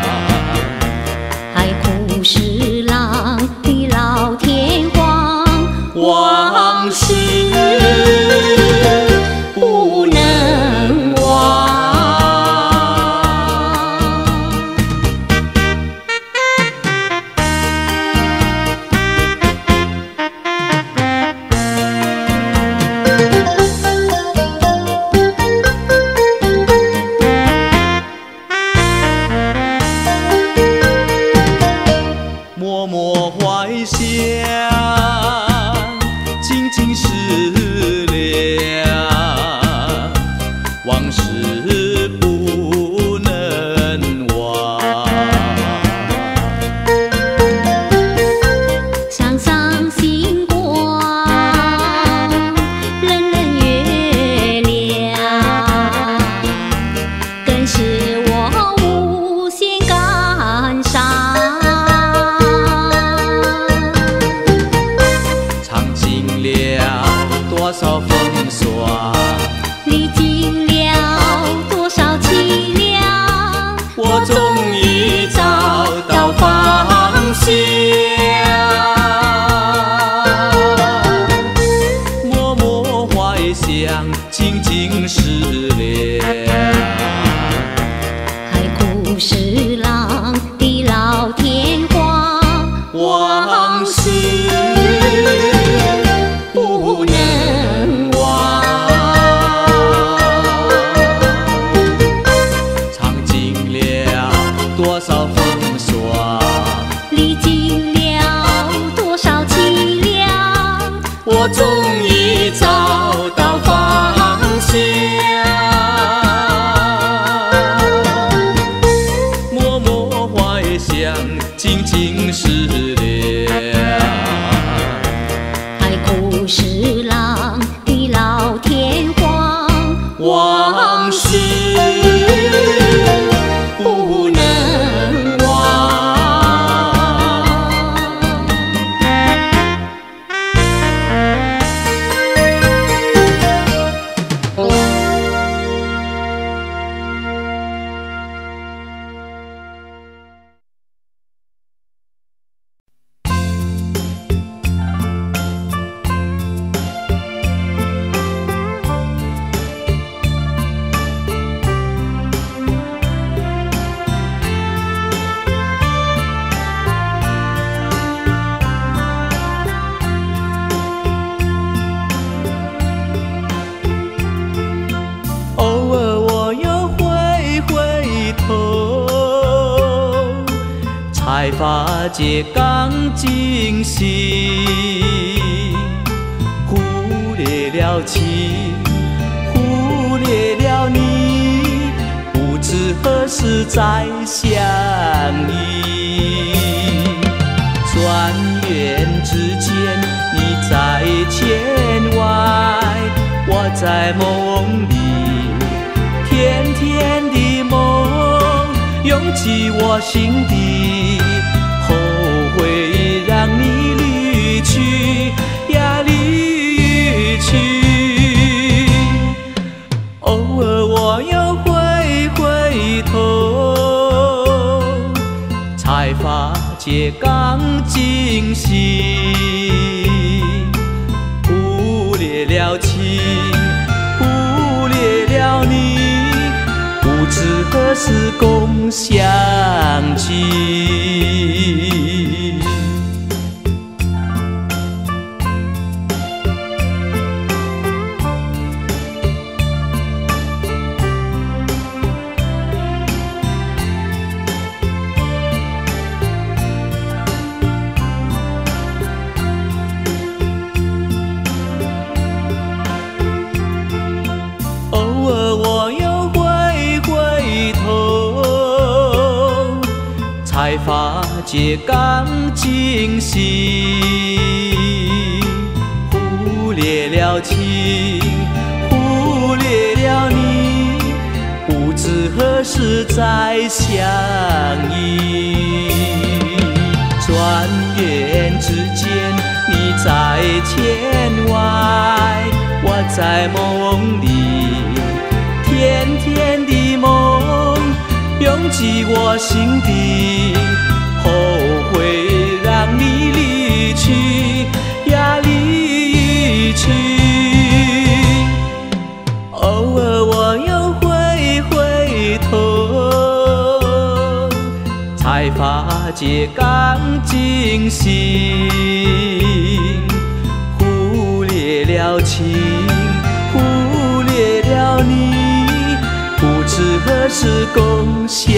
海枯石烂地老天荒，往事不能忘。 多少风霜， 历经了多少凄凉， 我终于找到方向。默默怀想，静静思量， 海枯石烂，地老天荒， 往事不能忘。偶尔我又回头，才发觉刚惊醒，忽略了情，忽略了你，不知何时再相遇。转眼之间，你在天外，我在梦里。甜甜的梦涌起我心底，后悔让你离去呀离去。偶尔我又回头，才发觉刚惊醒，忽略了情，忽略了你，不知何时共相聚。偶尔我又回头，才发觉刚惊醒，忽略了情，忽略了你，不知何时再相遇。转眼之间，你在天外，我在梦里。甜甜的梦涌起我心底，后悔让你离去呀离去。偶尔我又回头，才发觉刚惊醒，忽略了情，忽略了你，不知何时共相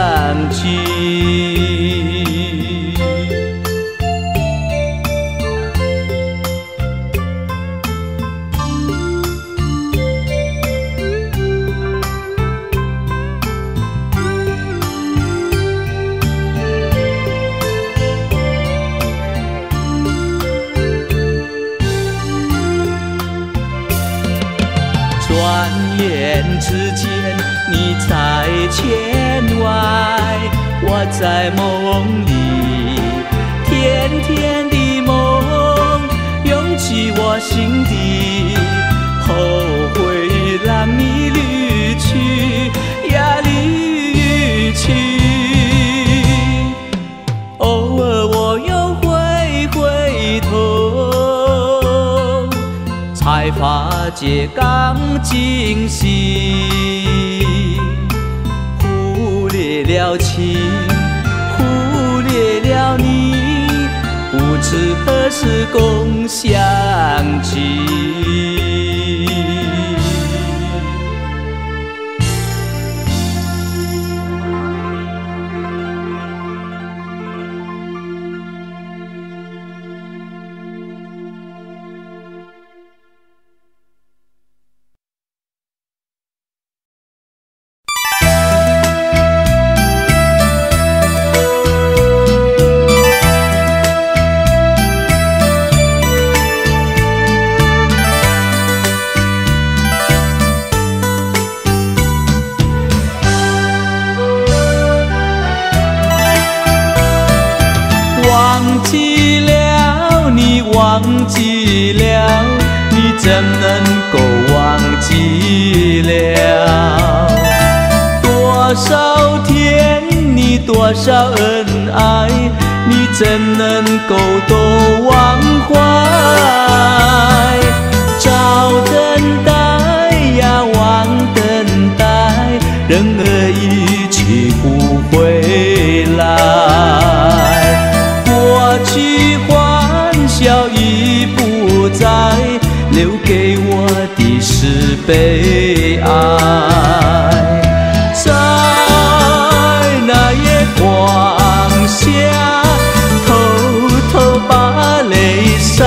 聚。转眼之间，你在天外，我在梦里。甜甜的梦涌起我心底，后悔让你离去呀离去。偶尔我又回头，才发觉刚惊醒，忽略了情，忽略了你，不知何时共相聚。 怎能够忘记了？多少天，你多少恩爱，你怎能够都忘怀？早等待呀，晚等待，人儿一去不回来。过去欢笑已不再，留给我的是悲哀。在那夜光下，偷偷把泪洒。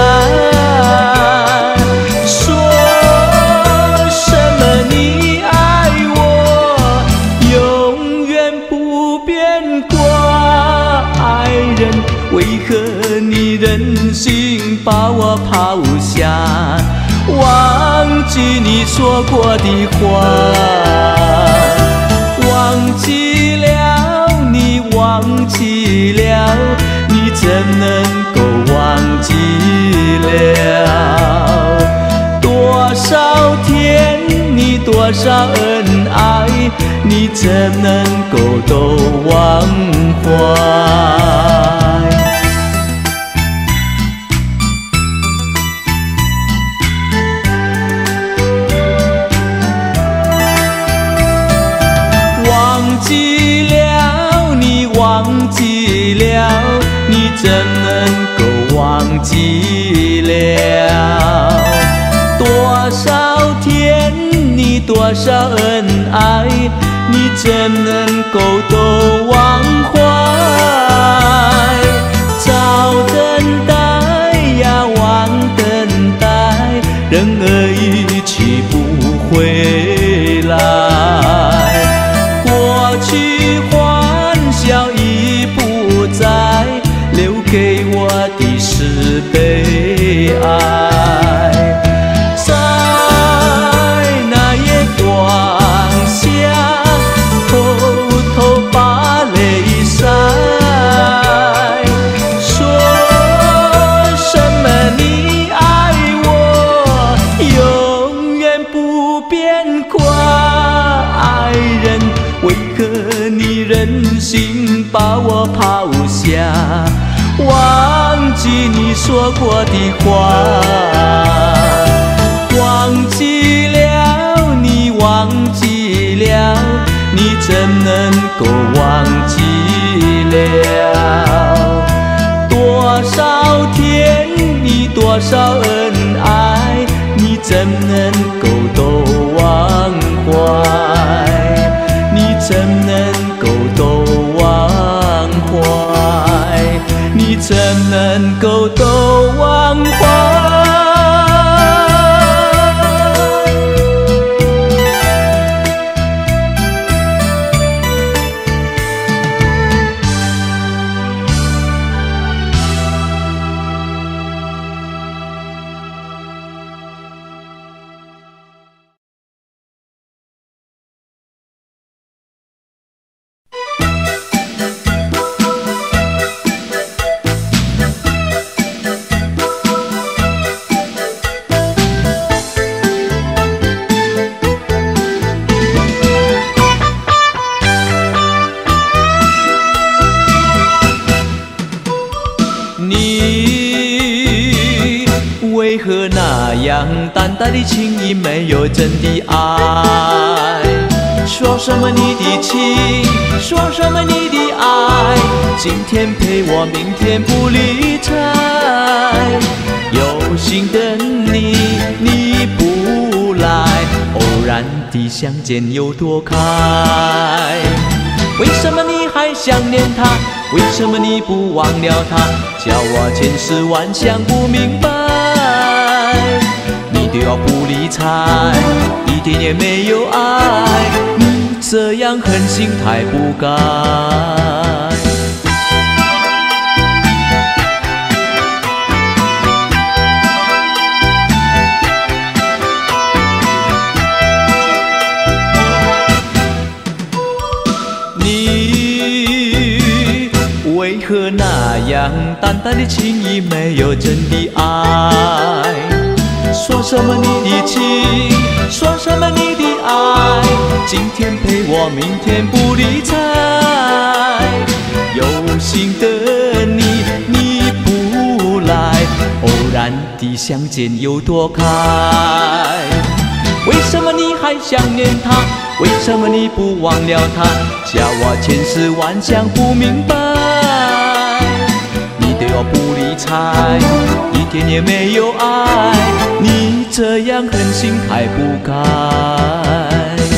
说什么你爱我，永远不变卦。爱人，为何你忍心把我抛下？忘记你说过的话。忘记了，你忘记了，你怎能够忘记了？多少天，你多少恩爱，你怎能够都忘怀？忘记了，你忘记了，你怎能够忘记了？多少天，你多少恩爱，你怎能够都忘怀？早等待呀，晚等待，人儿一去不回来。过去欢笑已不再，留给我的是悲哀。在那夜光下，偷偷把泪洒。说什么你爱我，永远不变卦。爱人，为何你忍心把我抛下？忘记你说过的话。忘记了，你忘记了，你怎能够忘记了？多少天，你多少恩爱，你怎能够都忘怀？你怎能够都忘怀？你怎能够都忘怀？你为何那样淡淡的情意，没有真的爱？说什么你的情，说什么你的爱，今天陪我，明天不理睬。有心等你，你不来，偶然的相见又躲开。为什么你还想念他？为什么你不忘了他？叫我千思万想不明白。你对我不理睬，一点也没有爱，你这样狠心太不该。为何那样淡淡的情意，没有真的爱？ 说什么你的情，说什么你的爱，今天陪我，明天不理睬。有心的你，你不来，偶然的相见又躲开。为什么你还想念他？为什么你不忘了他？叫我千思万想不明白。你对我不理睬，一点也没有爱，你这样狠心还不该。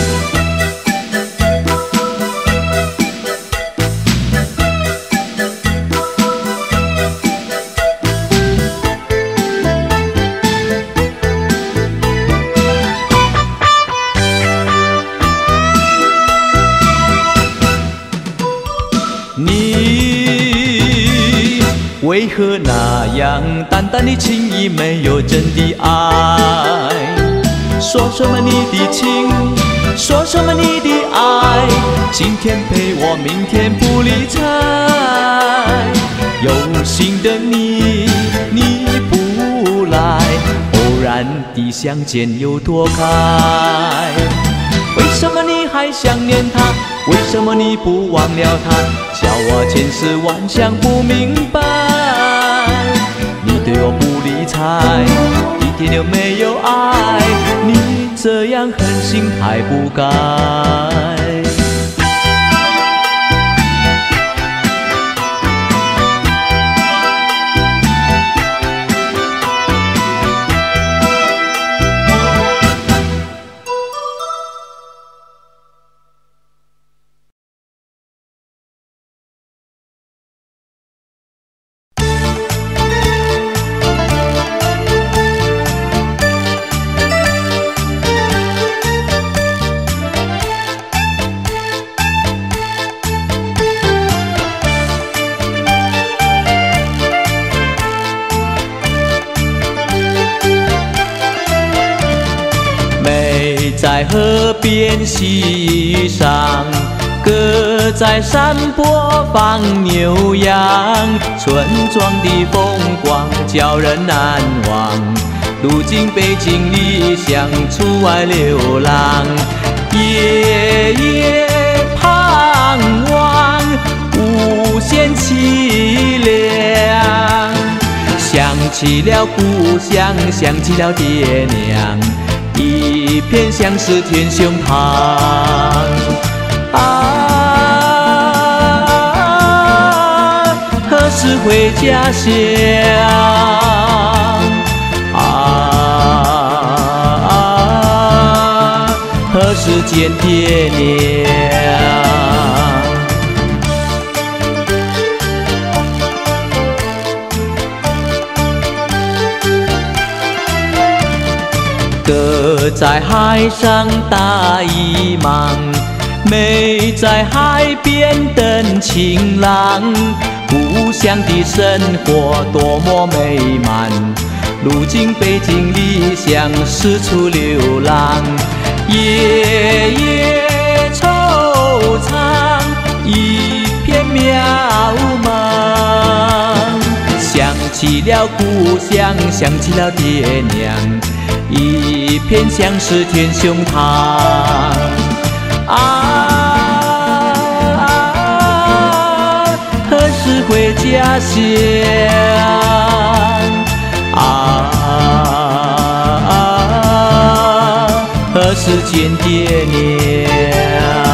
为何那样淡淡的情意，没有真的爱？说什么你的情，说什么你的爱，今天陪我，明天不理睬。有心的你，你不来，偶然的相见又躲开。为什么你还想念他？为什么你不忘了他？叫我千思万想不明白。你对我不理睬，一点都没有爱，你这样狠心还不该。在河边溪上，歌在山坡放牛羊，村庄的风光叫人难忘。如今北京理想出外流浪，夜夜盼望无限凄凉。想起了故乡，想起了爹娘，一片相思填胸膛。何时回家乡？何时见爹娘？歌在海上打一芒，妹在海边等情郎。故乡的生活多么美满，如今北京理想四处流浪。夜夜惆怅，一片渺茫。想起了故乡，想起了爹娘，一片相思填胸膛。何时回家乡？何时见爹娘？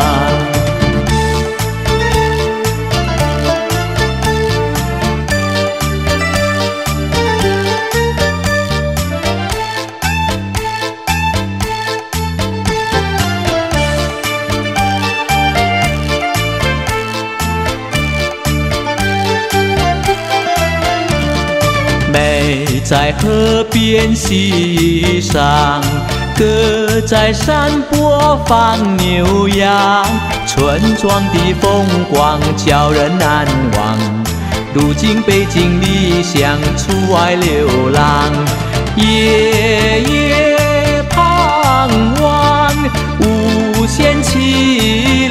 妹在河边溪上，歌在山坡放牛羊。村庄的风光叫人难忘，如今北京理想出外流浪。夜夜盼望无限凄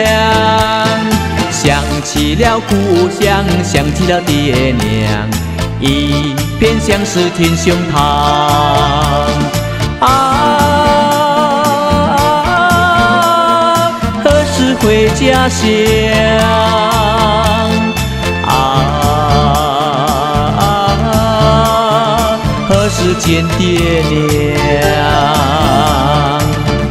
凉。想起了故乡，想起了爹娘， 一片相思挺胸膛。何时回家乡？何时见爹娘？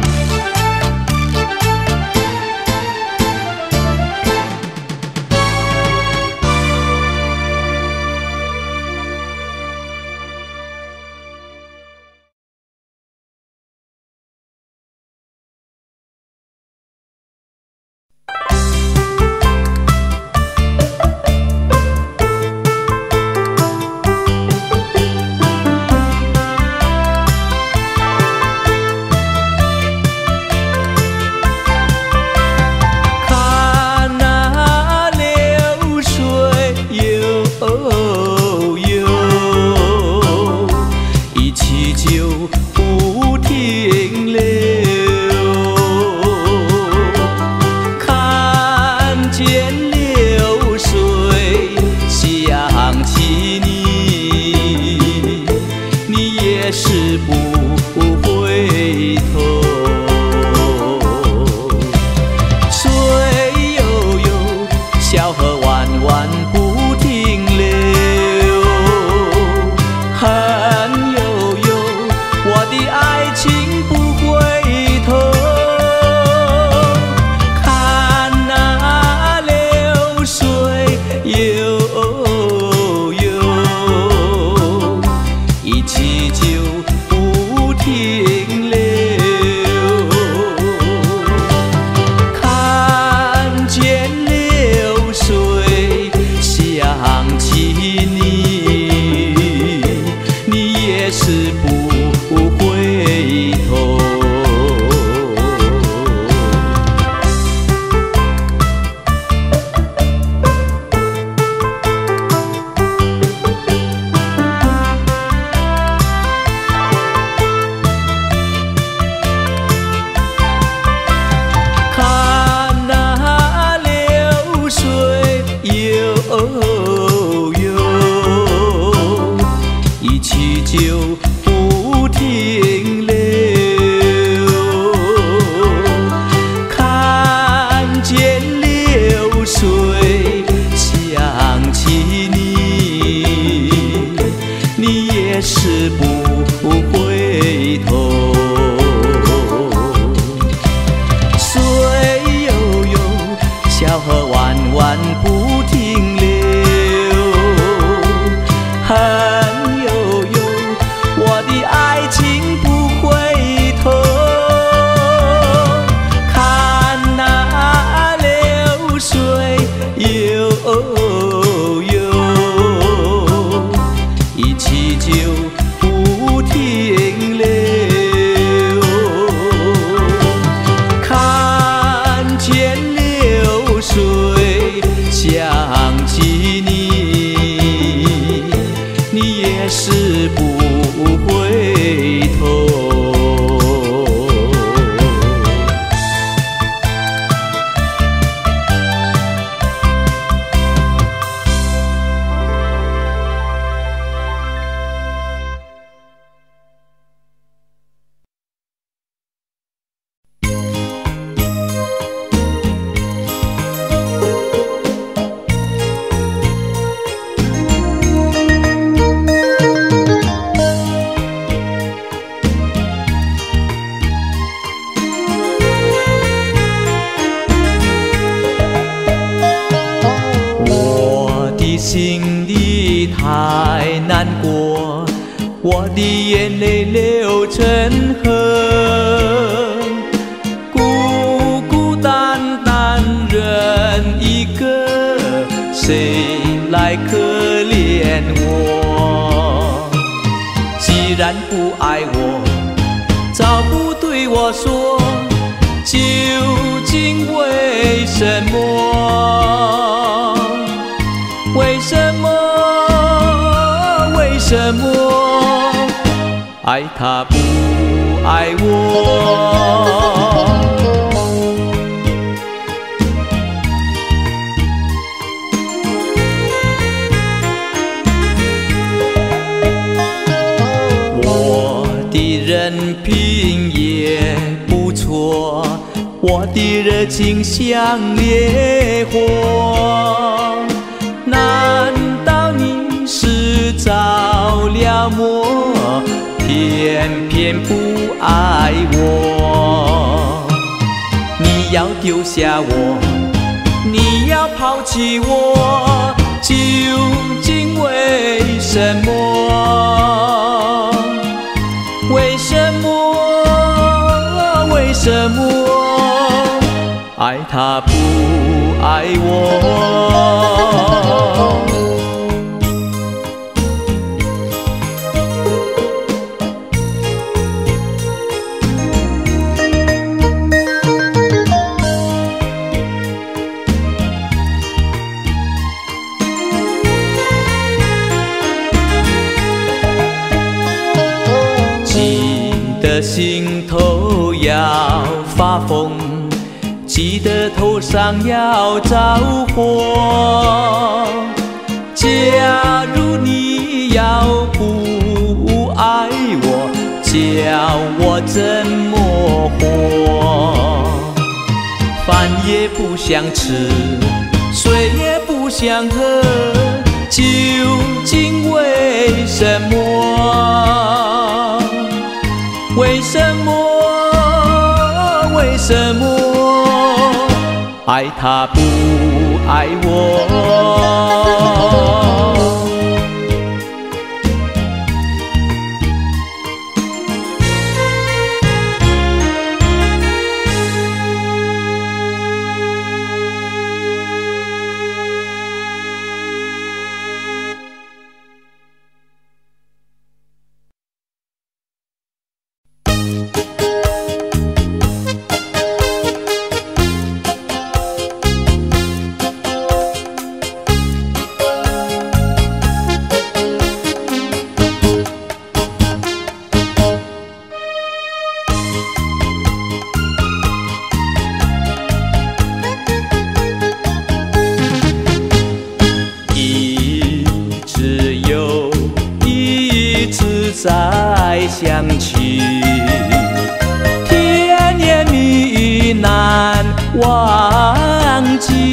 心里太难过，我的眼泪流成河，孤孤单单人一个，谁来可怜我？既然不爱我，早不对我说，究竟为什么？为什么？为什么爱他不爱我？ 生平也不错，我的热情像烈火。难道你是着了魔，偏偏不爱我？你要丢下我，你要抛弃我，究竟为什么？为什么？为什么？爱他不爱我？心头要发疯，记得头上要着火。假如你要不爱我，叫我怎么活？饭也不想吃，水也不想喝，究竟为什么？为什么？为什么？爱他不爱我？再想起，甜言蜜语难忘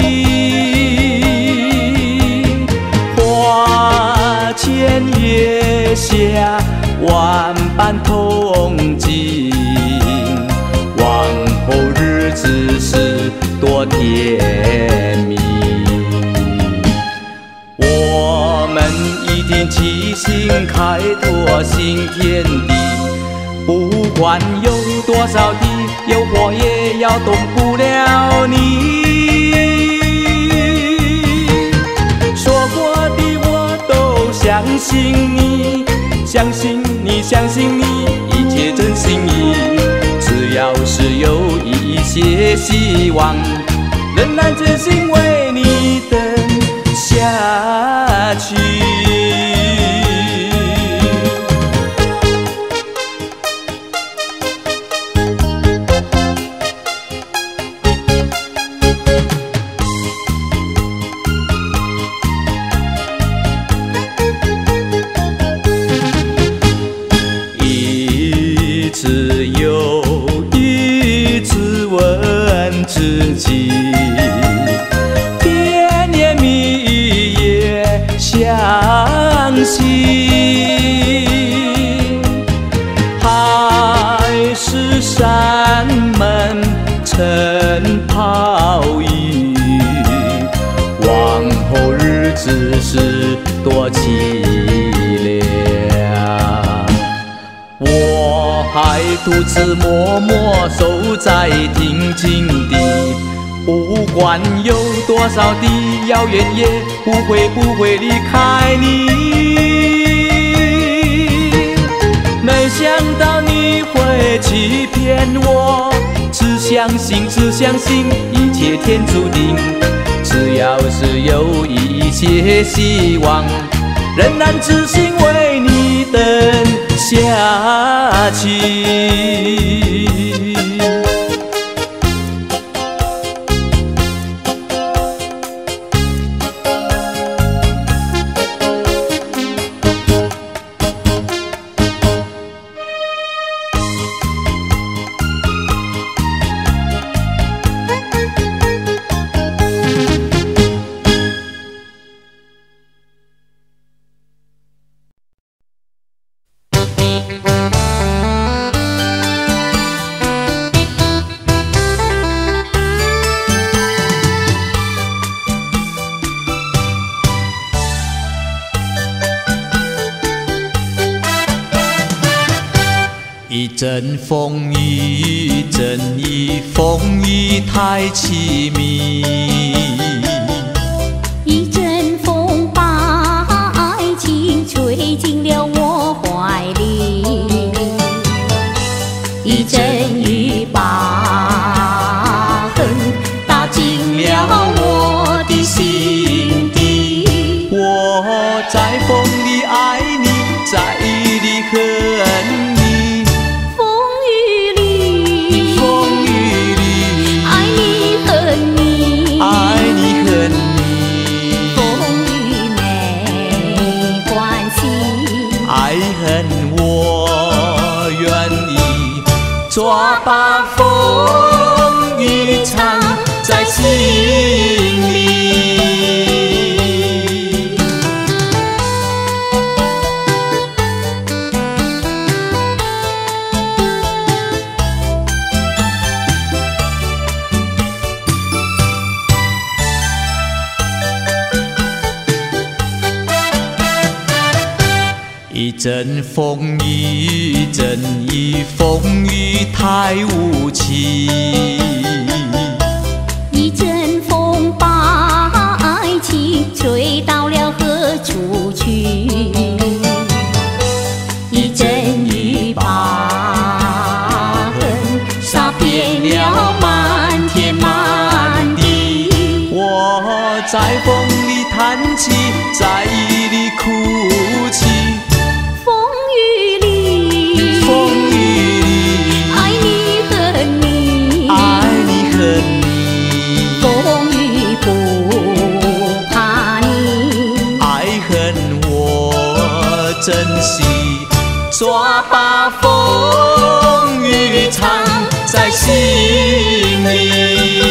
记。花前月下万般同情，往后日子是多甜蜜。我们一定齐心开拓新天地，不管有多少的诱惑，也要动不了你。说过的我都相信你，相信你，相信你，一切真心意。只要是有一些希望，仍然真心为你等下去。一次又一次问自己，甜言蜜语也相信，还是山门成泡影。往后日子是多凄凉，我还独自默默守在平静地，不管有多少的遥远，也不会离开你。没想到你会欺骗我，只相信一切天注定。只要是有一些希望，仍然痴心为你等下去。 阵风一阵雨，风雨太凄迷。 一阵风把爱情吹进了我怀里，一阵雨把恨打进了我的心底。 我在风里爱你，在雨里恨你。我愿意抓把风雨藏在心里。一阵风一阵雨，风雨太无情。 一阵风把爱情吹到了何处去？一阵雨把恨洒遍了满天满地。 我在风里叹气，在雨里哭泣。珍惜，抓把风雨藏在心里。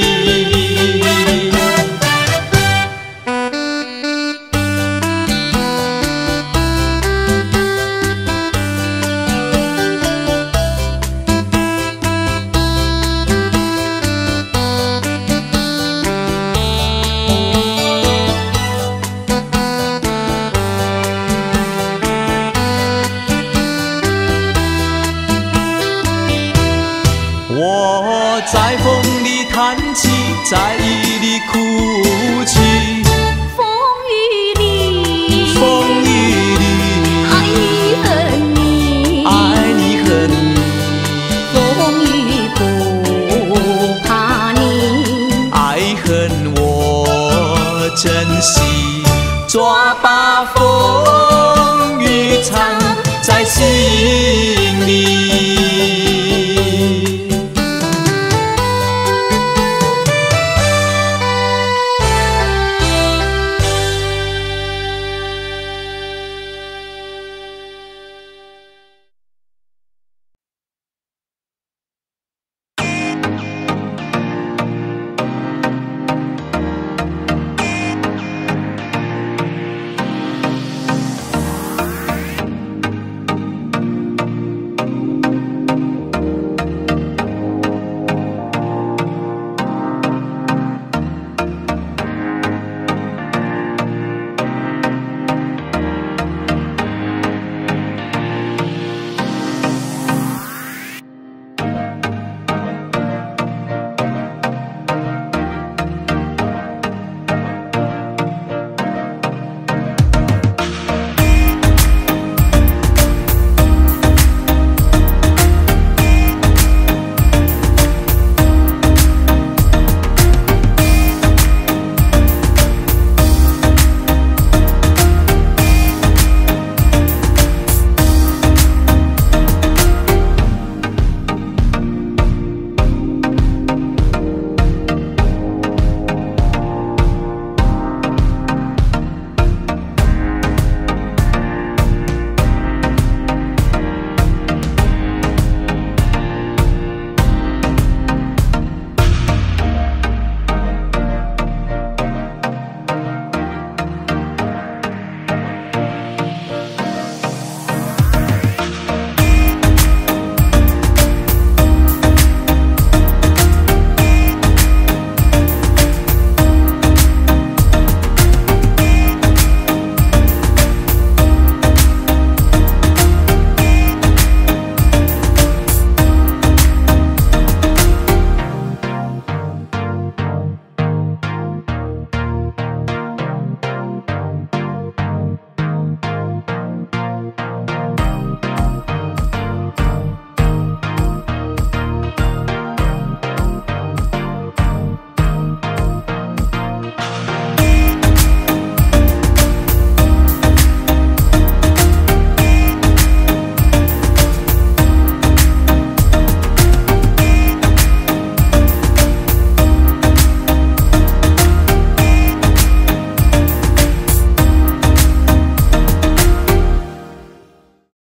我在风里叹气，在雨里哭泣。 风雨里， 风雨里， 爱你恨你， 爱你恨你。 风雨不怕你， 爱恨我珍惜，抓把风雨藏在心里。